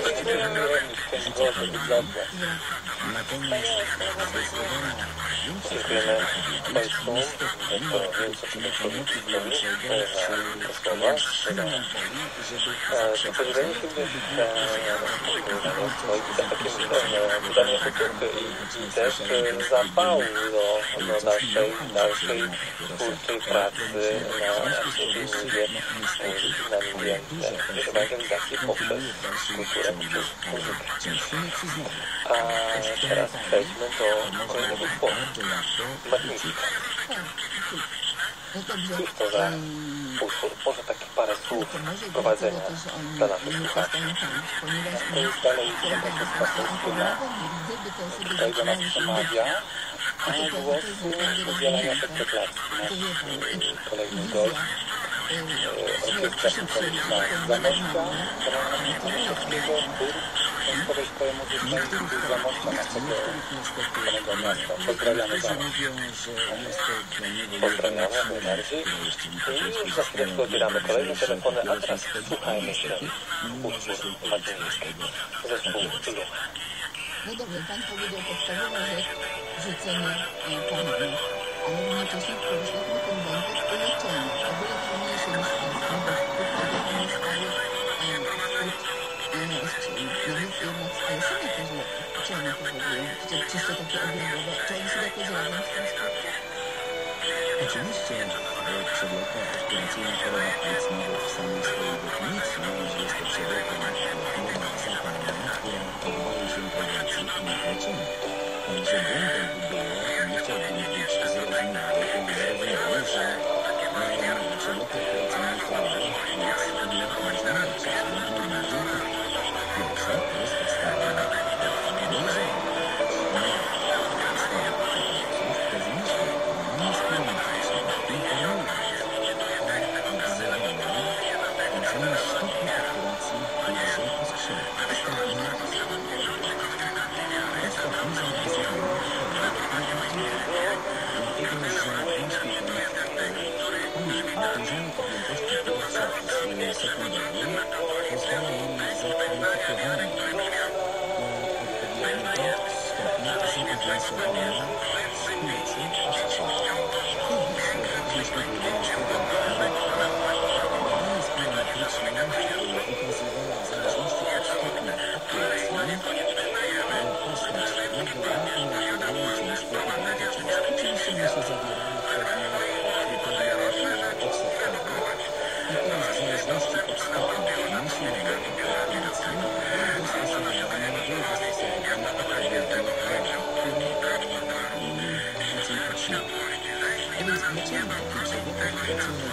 dziękujemy Państwu. Spodziewamy się również takie wydanie kultury i też zapału do naszej twórczej pracy na filmie na ewangelizacji poprzez kulturę, poprzez muzykę. A teraz przejdźmy do kolejnego utworu. Magnificat. Cóż to za utwór? Może takie parę słów wprowadzenia dla naszych słuchaczy. To jest dalej Francisca Polskiego, tutaj do nas przemawia, a głosy udziela Jacek Kotlarski, nasz kolejny gość. Orkiestra Symfoniczna Zamościa, Zamościa, Państwowej Szkoły Muzycznej z Zamościa, naszego kochanego miasta. Pozdrawiamy Zamość. Pozdrawiamy najbardziej. I już za chwileczkę odbieramy kolejne telefony, a teraz słuchajmy się utwór Magnificat. Zespół Tylu. No dobrze, Pan powiedział podstawowa rzecz, życzenie Panowi, ale jednocześnie poruszamy konwenty uleczenia, o wiele trudniejsze niż w Polsce, bo układanie stały nawet jednak same też czy one powodują, czysto takie objawowe, czy oni się jakoś robią w ten sposób? Oczywiście przewlekła aspiracyjna choroba płuc nawet w samej swojej definicji, że jest to przewlekła choroba zapalna, która poddaje się prewencji i leczeniu. Także błędem by było, nie chciałbym być zrozumiały, że przewlekła aspiracyjna choroba płuc nie można leczyć. Najbardziej tak. Pierwsza to jest podstawa sekundowej pozwala nam na zakwalifikowanie odpowiedniego stopnia zaawansowania skórcy ostrzenia. Kiedyś, do 2011 roku, badania spirometryczne ukazywały w zależności od stopnia apelacji postać regularnej naturalnej ciężkiej i bardzo ciężkiej. Oczywiście one się zawierały w pewnych kryteriach odsetkowych. I teraz w zależności od stopnia nasilenia apelacji były dostosowane odpowiednie który bardziej potrzebny. A więc leczenie potrzeby operacyjnej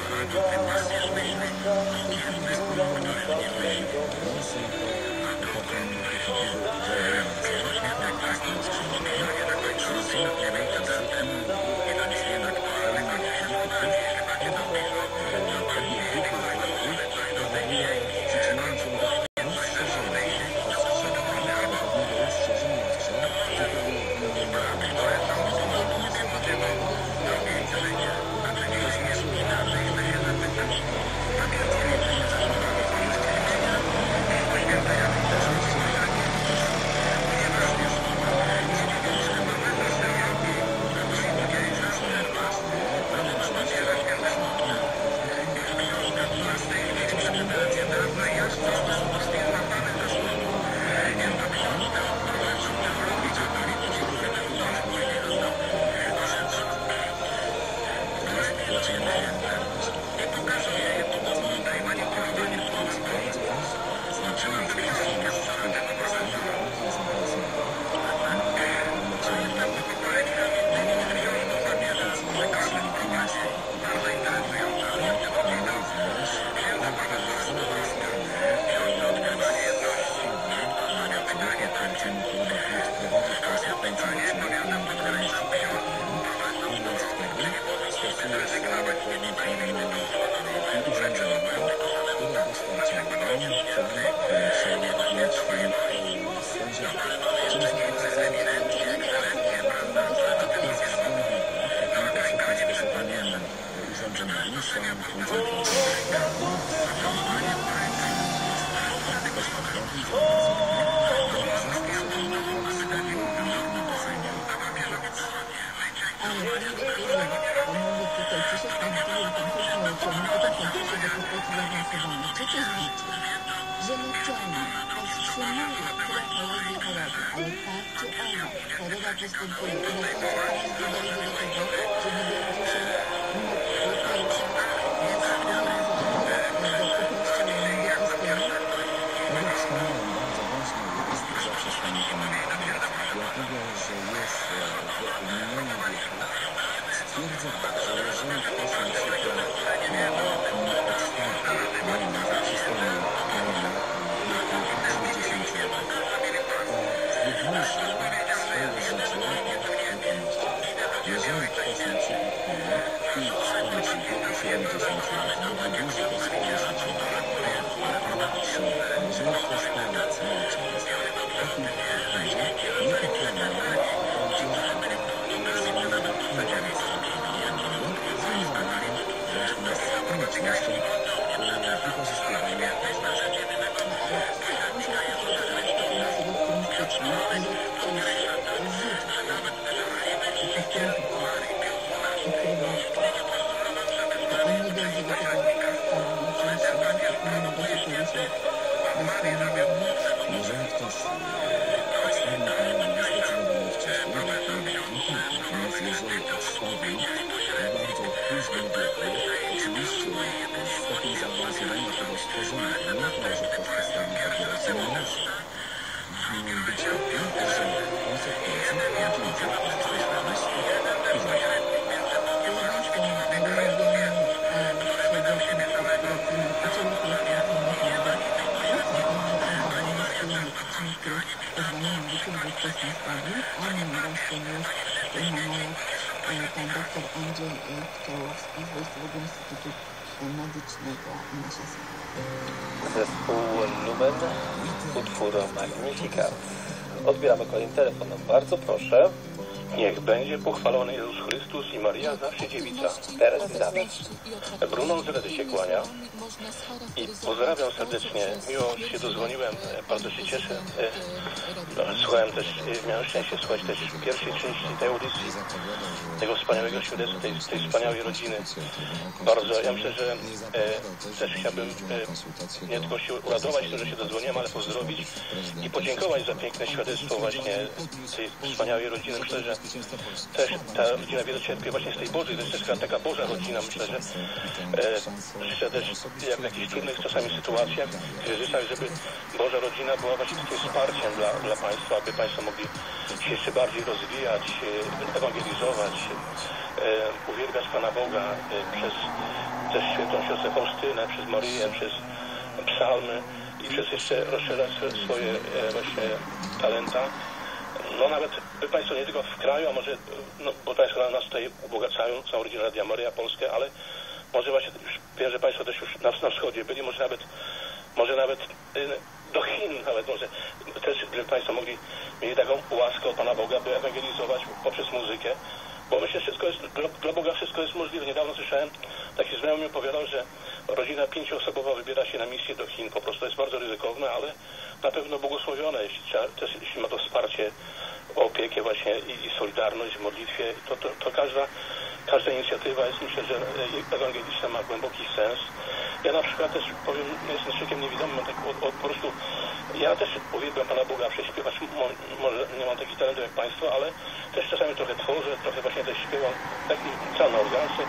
Zespół Lumen, utwór Magnificat. Odbieramy kolejny telefon. Bardzo proszę. Niech będzie pochwalony Jezus Chrystus i Maria zawsze dziewica, teraz i zawsze. Brunon z Redy się kłania i pozdrawiam serdecznie. Miło się dozwoniłem, bardzo się cieszę. Słuchałem też, miałem szczęście słuchać też pierwszej części tej audycji, tego wspaniałego świadectwa, tej wspaniałej rodziny. Bardzo, ja myślę, że też chciałbym nie tylko się uradować, że się dozwoniłem, ale pozdrowić i podziękować za piękne świadectwo właśnie tej wspaniałej rodziny. Myślę, że też ta rodzina wiele cierpi właśnie z tej Bożej, to jest też taka Boża rodzina. Myślę, że życzę też jak w jakichś trudnych czasami sytuacjach, kryzysach, żeby Boża rodzina była właśnie takim wsparciem dla Państwa, aby Państwo mogli się jeszcze bardziej rozwijać, ewangelizować, uwielbiać Pana Boga przez też świętą siostrę Faustynę, przez Maryję, przez psalmy i przez jeszcze rozszerzać swoje właśnie talenta. No nawet by Państwo nie tylko w kraju, a może, no, bo Państwo nas tutaj ubogacają, całą rodzinę Radia Maryja Polskę, ale może właśnie już wiem, że Państwo też już na wschodzie byli, może nawet do Chin nawet może też, żeby Państwo mieli taką łaskę od Pana Boga, by ewangelizować poprzez muzykę, bo myślę, że wszystko jest, dla Boga wszystko jest możliwe. Niedawno słyszałem, taki znajomy mi opowiadał, że rodzina 5-osobowa wybiera się na misję do Chin, po prostu to jest bardzo ryzykowne, ale na pewno błogosławione, jeśli ma to wsparcie, opiekę właśnie i solidarność w modlitwie, to każda inicjatywa jest, myślę, że ewangeliczna ma głęboki sens. Ja na przykład też powiem, jestem człowiekiem niewidomym, tak po prostu ja też uwielbiam Pana Boga prześpiewać, może nie mam takich talentów jak Państwo, ale też czasami trochę tworzę, trochę właśnie też śpiewam, tak całe na organce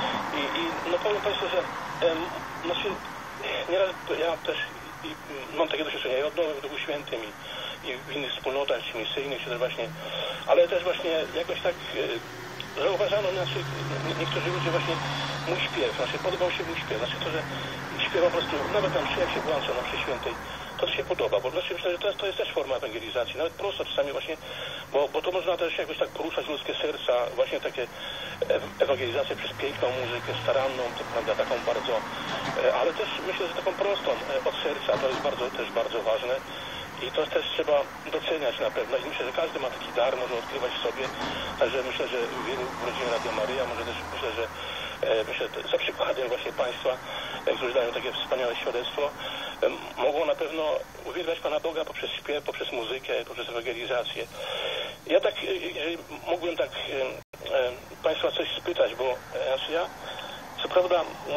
i no powiem Państwu, że znaczy nieraz ja też mam takie doświadczenia i odnowy w Duchu Świętym i w innych wspólnotach misyjnych, czy też właśnie, ale też właśnie jakoś tak zauważano, znaczy niektórzy ludzie właśnie mój śpiew, znaczy podobał się mój śpiew, znaczy to, że śpiewam po prostu, nawet tam jak się włącza na mszy świętej, to się podoba, bo znaczy myślę, że to jest też forma ewangelizacji, nawet prosto czasami właśnie, bo to można też jakoś tak poruszać ludzkie serca, właśnie takie ewangelizacje przez piękną muzykę, staranną, to, prawda, taką bardzo, ale też myślę, że taką prostą od serca, to jest też bardzo ważne. I to też trzeba doceniać na pewno. I myślę, że każdy ma taki dar, może odkrywać w sobie. Także myślę, że wielu w rodzinie Radia Maryja, może też myślę, za przykładem właśnie Państwa, którzy dają takie wspaniałe świadectwo, mogą na pewno uwielbiać Pana Boga poprzez śpiew, poprzez muzykę, poprzez ewangelizację. Ja tak, jeżeli mógłbym tak Państwa coś spytać, bo ja, co prawda,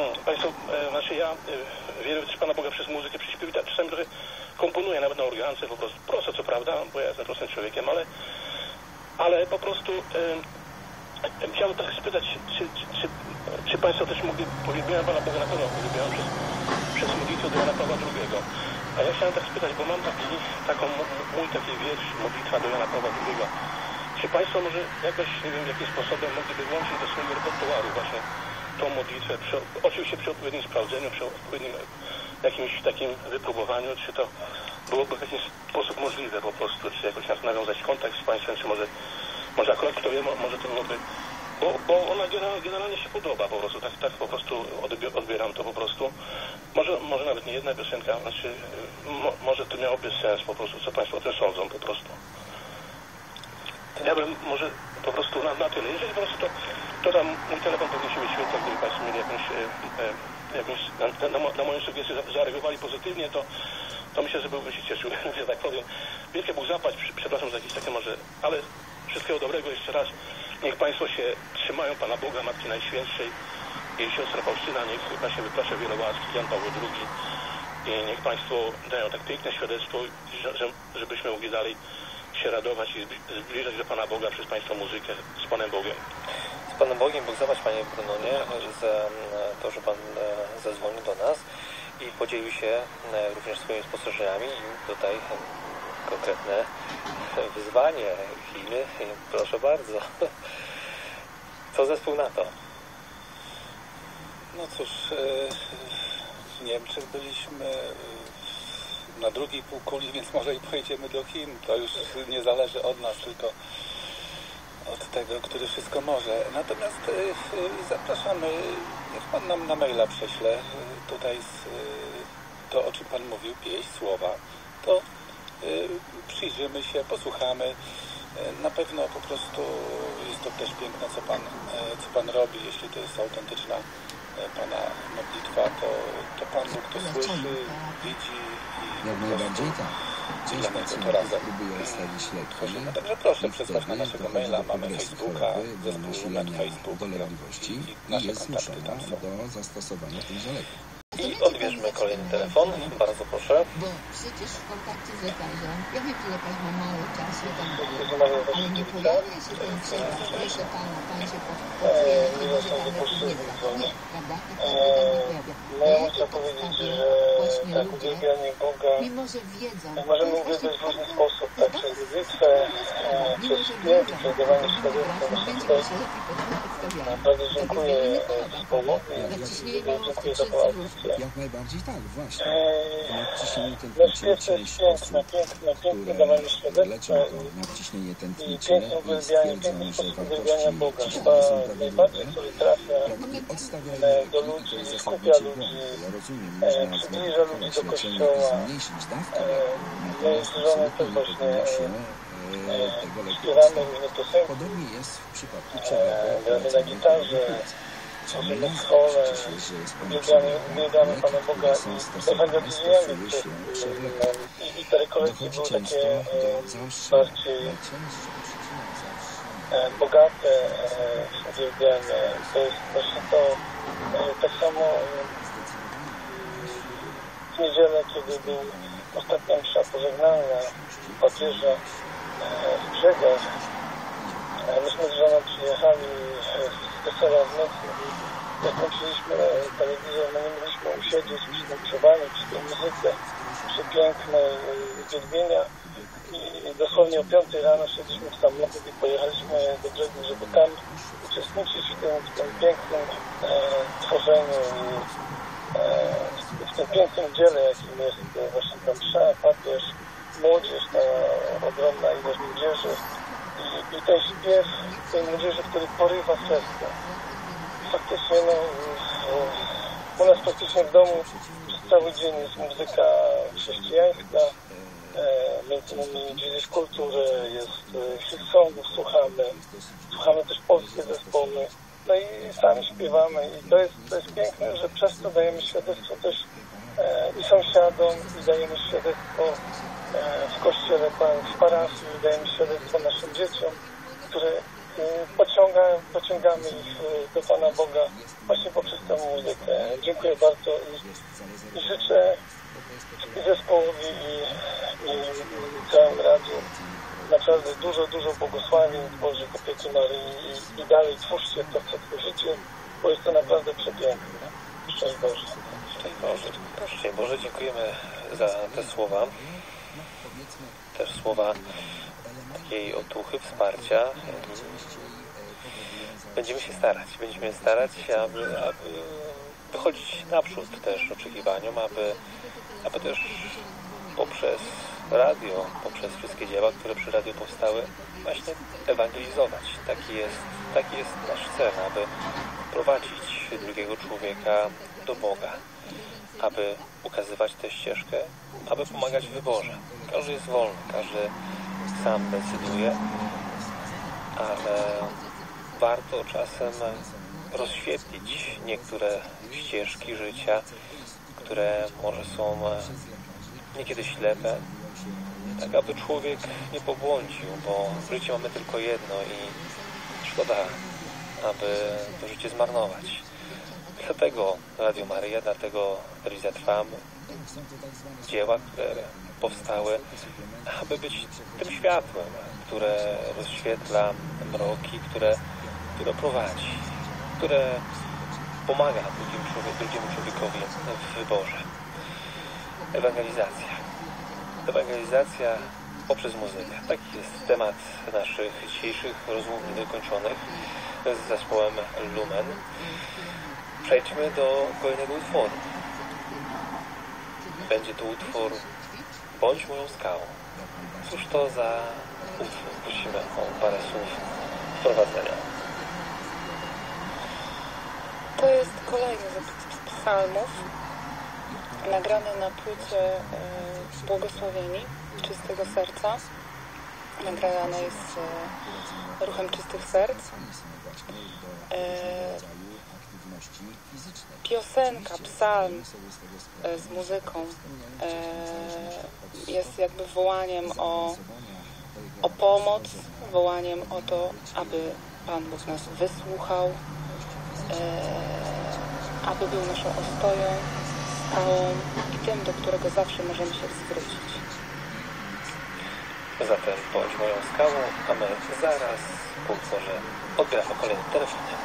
ja wiele też Pana Boga przez muzykę, przez śpiew, czasami trochę komponuję nawet na organce, po prostu prosto, co prawda, bo ja jestem prostym człowiekiem, ale po prostu chciałbym tak spytać, czy Państwo też mogli, uwielbiają Pana Boga na pewno, uwielbiają przez modlitwę do Jana Pawła II. A ja chciałem tak spytać, bo mam mój taki wiersz, modlitwa do Jana Pawła II. Czy Państwo może jakoś, nie wiem, jakim sposobem mogliby włączyć do swojego repertuaru właśnie tą modlitwę, oczywiście przy odpowiednim sprawdzeniu, przy odpowiednim jakimś takim wypróbowaniu, czy to byłoby w jakiś sposób możliwe po prostu, czy jakoś nawiązać kontakt z Państwem, czy może akurat kto wie, może to byłoby, bo ona generalnie się podoba po prostu, tak po prostu odbieram to po prostu. Może nawet nie jedna piosenka, znaczy może to miałoby sens po prostu, co Państwo o tym sądzą po prostu. Ja bym może po prostu na tyle. Jeżeli po prostu to tam mój telefon powinien się wyświetlać, gdyby Państwo mieli na moją sugestię zareagowali pozytywnie, to myślę, że byłbym się cieszył, że tak powiem. Wielkie Bóg zapłać, przepraszam za jakieś takie może, ale wszystkiego dobrego jeszcze raz. Niech Państwo się trzymają Pana Boga, Matki Najświętszej i siostra Faustyna, niech właśnie wyprasza wiele łaski, Jan Paweł II i niech Państwo dają tak piękne świadectwo, żebyśmy mogli dalej się radować i zbliżać do Pana Boga przez Państwa muzykę z Panem Bogiem. Z Panem Bogiem, Bóg zapłać, Panie Brunonie, za to, że Pan zadzwonił do nas i podzielił się również swoimi spostrzeżeniami i tutaj konkretne wyzwanie, Chiny, proszę bardzo. Co zespół NATO? No cóż, w Niemczech byliśmy na drugiej półkuli, więc może i pojedziemy do Chin. To już nie zależy od nas, tylko od tego, który wszystko może. Natomiast zapraszamy, niech Pan nam na maila prześle tutaj to, o czym Pan mówił, pieśń, słowa. To przyjrzymy się, posłuchamy Na pewno po prostu jest to też piękne, co Pan robi. Jeśli to jest autentyczna Pana modlitwa, to Pan Bóg to słyszy, widzi i jak najbardziej tak. Część pacjentów próbuje ustalić leki. Także proszę przesłać na naszego maila, mamy Facebooka, zespół Med Facebook dolegliwości i jest zmuszona do zastosowania tychże leków. I odbierzmy kolejny telefon. Bardzo proszę. Bo przecież w kontakcie z lekarzem, ja wiem, że lekarz ma mało czasu i tak dalej, ale nie pojawia się ten cel, proszę pana, pan się poczuje, że tam leków nie da. Nie, prawda? I to się tam nie pojawia. No ja muszę powiedzieć, że tak uwielbianie Boga mimo że wiedzą, możemy uwielbiać w różny sposób, tak przez modlitwę, przez śpiew, przez dawanie świadectwa naszych serc. Bardzo dziękuję zespołowi, dziękuję za tą audycję. Jak najbardziej tak, właśnie. Nadciśnienie No śpiew to jest piękne dawanie świadectwa nadciśnienie i tętnicze piękne uwielbianie, piękny sposób uwielbiania Boga. Chyba najbardziej, który trafia do ludzi, skupia ludzi, przybliża ludzi do Kościoła. My z żoną też właśnie śpiewamy różne piosenki, gramy na gitarze, chodzimy w szkole, uwielbiamy Pana Boga i ewangelizujemy i te rekolekcje były takie bardziej bogate w uwielbianie. To jest właśnie to, tak samo w niedzielę, kiedy był ostatnia msza pożegnalna papieża w Brzegach, myśmy z żoną przyjechali z wesela w nocy. Jak kończyliśmy telewizor, my nie mogliśmy usiedzieć przy tym przewaniu, przy tej muzyce przepięknej uwielbienia. I dosłownie o 5 rano siedliśmy w samochód i pojechaliśmy do Brzegu, żeby tam uczestniczyć w tym pięknym tworzeniu i w tym pięknym dziele, jakim jest właśnie ta msza, papież, młodzież, ta ogromna ilość młodzieży i ten śpiew tej młodzieży, który porywa serce. Faktycznie u nas praktycznie w domu przez cały dzień jest muzyka chrześcijańska, między innymi Jewish kulturę, jest hit-songów, słuchamy też polskie zespoły, no i sami śpiewamy i to jest piękne, że przez to dajemy świadectwo też i sąsiadom, i dajemy świadectwo w kościele, w parafii, dajemy świadectwo naszym dzieciom, które pociągamy ich do Pana Boga właśnie poprzez tę muzykę. Dziękuję bardzo i życzę i zespołowi i całym radiu naprawdę dużo błogosławień Bożych, opieki Maryi i dalej twórzcie to, co tworzycie, bo jest to naprawdę przepiękne. Szczęść Boże. Szczęść Boże. Szczęść Boże, dziękujemy za te słowa. Też słowa takiej otuchy, wsparcia. Będziemy się starać, aby wychodzić naprzód też oczekiwaniom, aby też poprzez radio, poprzez wszystkie dzieła, które przy radiu powstały, właśnie ewangelizować. Taki jest nasz cel, aby prowadzić drugiego człowieka do Boga, aby ukazywać tę ścieżkę, aby pomagać w wyborze. Każdy jest wolny, każdy sam decyduje, ale warto czasem rozświetlić niektóre ścieżki życia, które może są niekiedy ślepe, tak aby człowiek nie pobłądził, bo życie mamy tylko jedno i szkoda, aby to życie zmarnować. Dlatego Radio Maryja, dlatego Telewizja Trwam, dzieła, które powstały, aby być tym światłem, które rozświetla mroki, które prowadzi, które pomaga drugiemu człowiekowi w wyborze. Ewangelizacja poprzez muzykę. Taki jest temat naszych dzisiejszych rozmów niedokończonych z zespołem Lumen. Przejdźmy do kolejnego utworu. Będzie to utwór Bądź moją skałą. Cóż to za utwór? Prosimy o parę słów wprowadzenia. To jest kolejny z psalmów nagrany na płycie Błogosławieni Czystego Serca. nagrana jest ruchem czystych serc. Piosenka, psalm z muzyką jest jakby wołaniem o pomoc, wołaniem o to, aby Pan Bóg nas wysłuchał, aby był naszą ostoją, skałą i tym, do którego zawsze możemy się zwrócić. Zatem bądź moją skałą, a my zaraz po utworze odbieramy kolejny telefonie.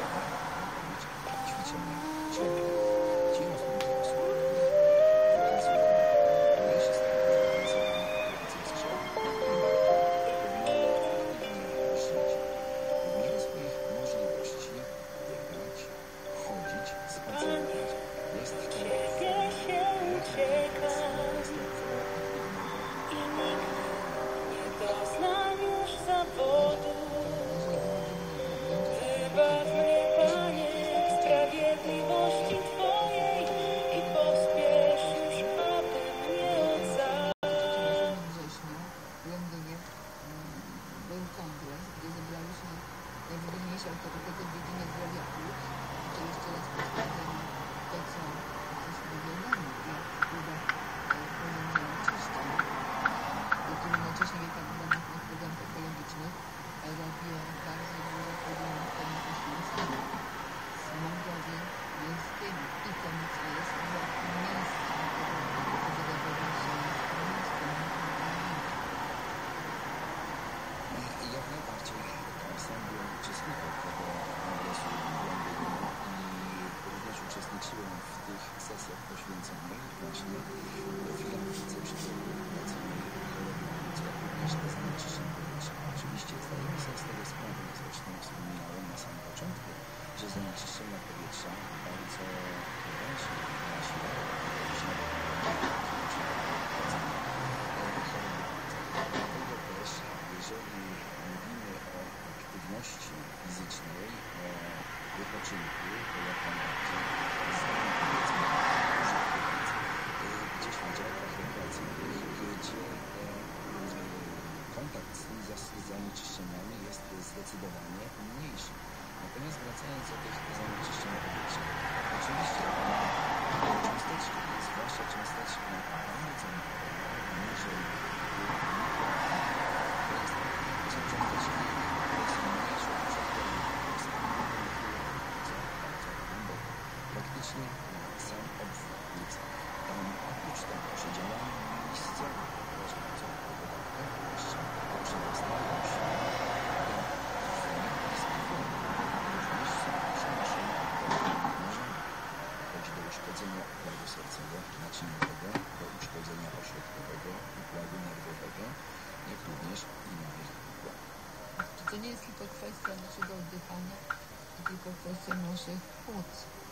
To nie jest tylko kwestia naszego oddychania, to tylko kwestia naszych płuc,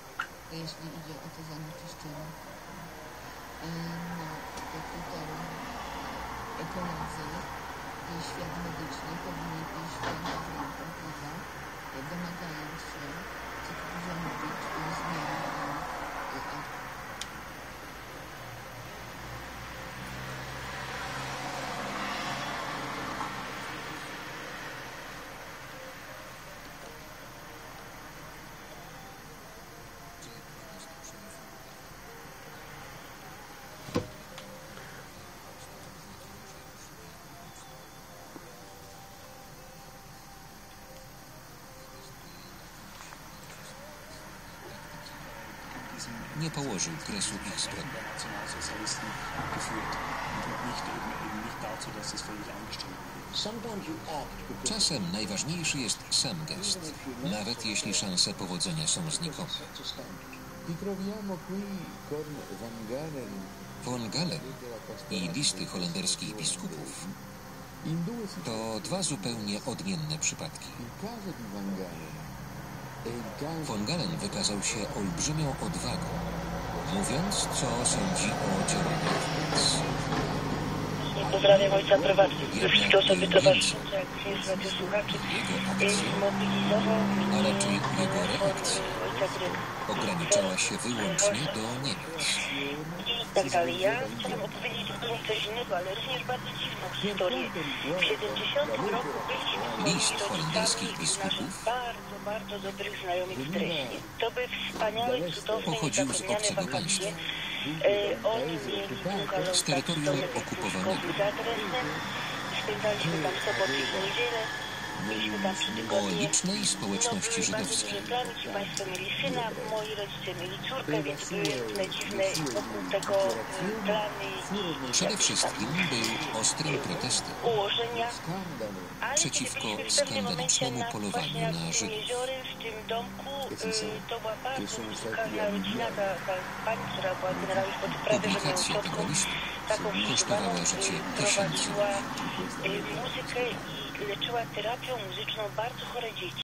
jeśli idzie o to zanieczyszczenie. No, to tutaj ekolodzy i świat medyczny powinni iść ręka w rękę, prawda? Domagając się, co tu dużo mówić, zmian nie położył kresu ich zbrodni. Czasem najważniejszy jest sam gest, nawet jeśli szanse powodzenia są znikome. Von Galen i listy holenderskich biskupów to dwa zupełnie odmienne przypadki. Von Galen wykazał się olbrzymią odwagą, mówiąc, co sądzi o działaniach władz. Pozdrawiam ojca prywatnie, wszystkie osoby towarzyszące, jak jest radiosłuchaczy, i zmobilizował a raczej jego reakcja. ojca Czechry. Ograniczała się wyłącznie do Niemiec. I tak dalej. Ja chciałam opowiedzieć zupełnie coś innego, ale również bardzo dziwną historię. W 70 roku byliśmy List holenderskich biskupów bardzo dobrych znajomych w Dreźnie. To by wspaniałe, cudowne, pochodził z niezapomniane obcego wakacje. państwa. Oni mieli bungalow Z terytorium okupowanego. za Dresden. Spędzaliśmy tam soboty i niedzielę. Byliśmy tam 3 O tygodnie. licznej społeczności żydowskiej. Ci Państwo mieli syna, moi rodzice mieli córkę, więc były różne dziwne wokół tego plany. Przede wszystkim był ostrym protestem Ułożenia. przeciwko skandalicznemu polowaniu na Żydów. W tym domku to była bardzo muzykalna rodzina, ta pani, która była generalnie pod prawie, że Publikacja tego listu kosztowała życie tysięcy prowadziła muzykę i leczyła terapią muzyczną bardzo chore dzieci.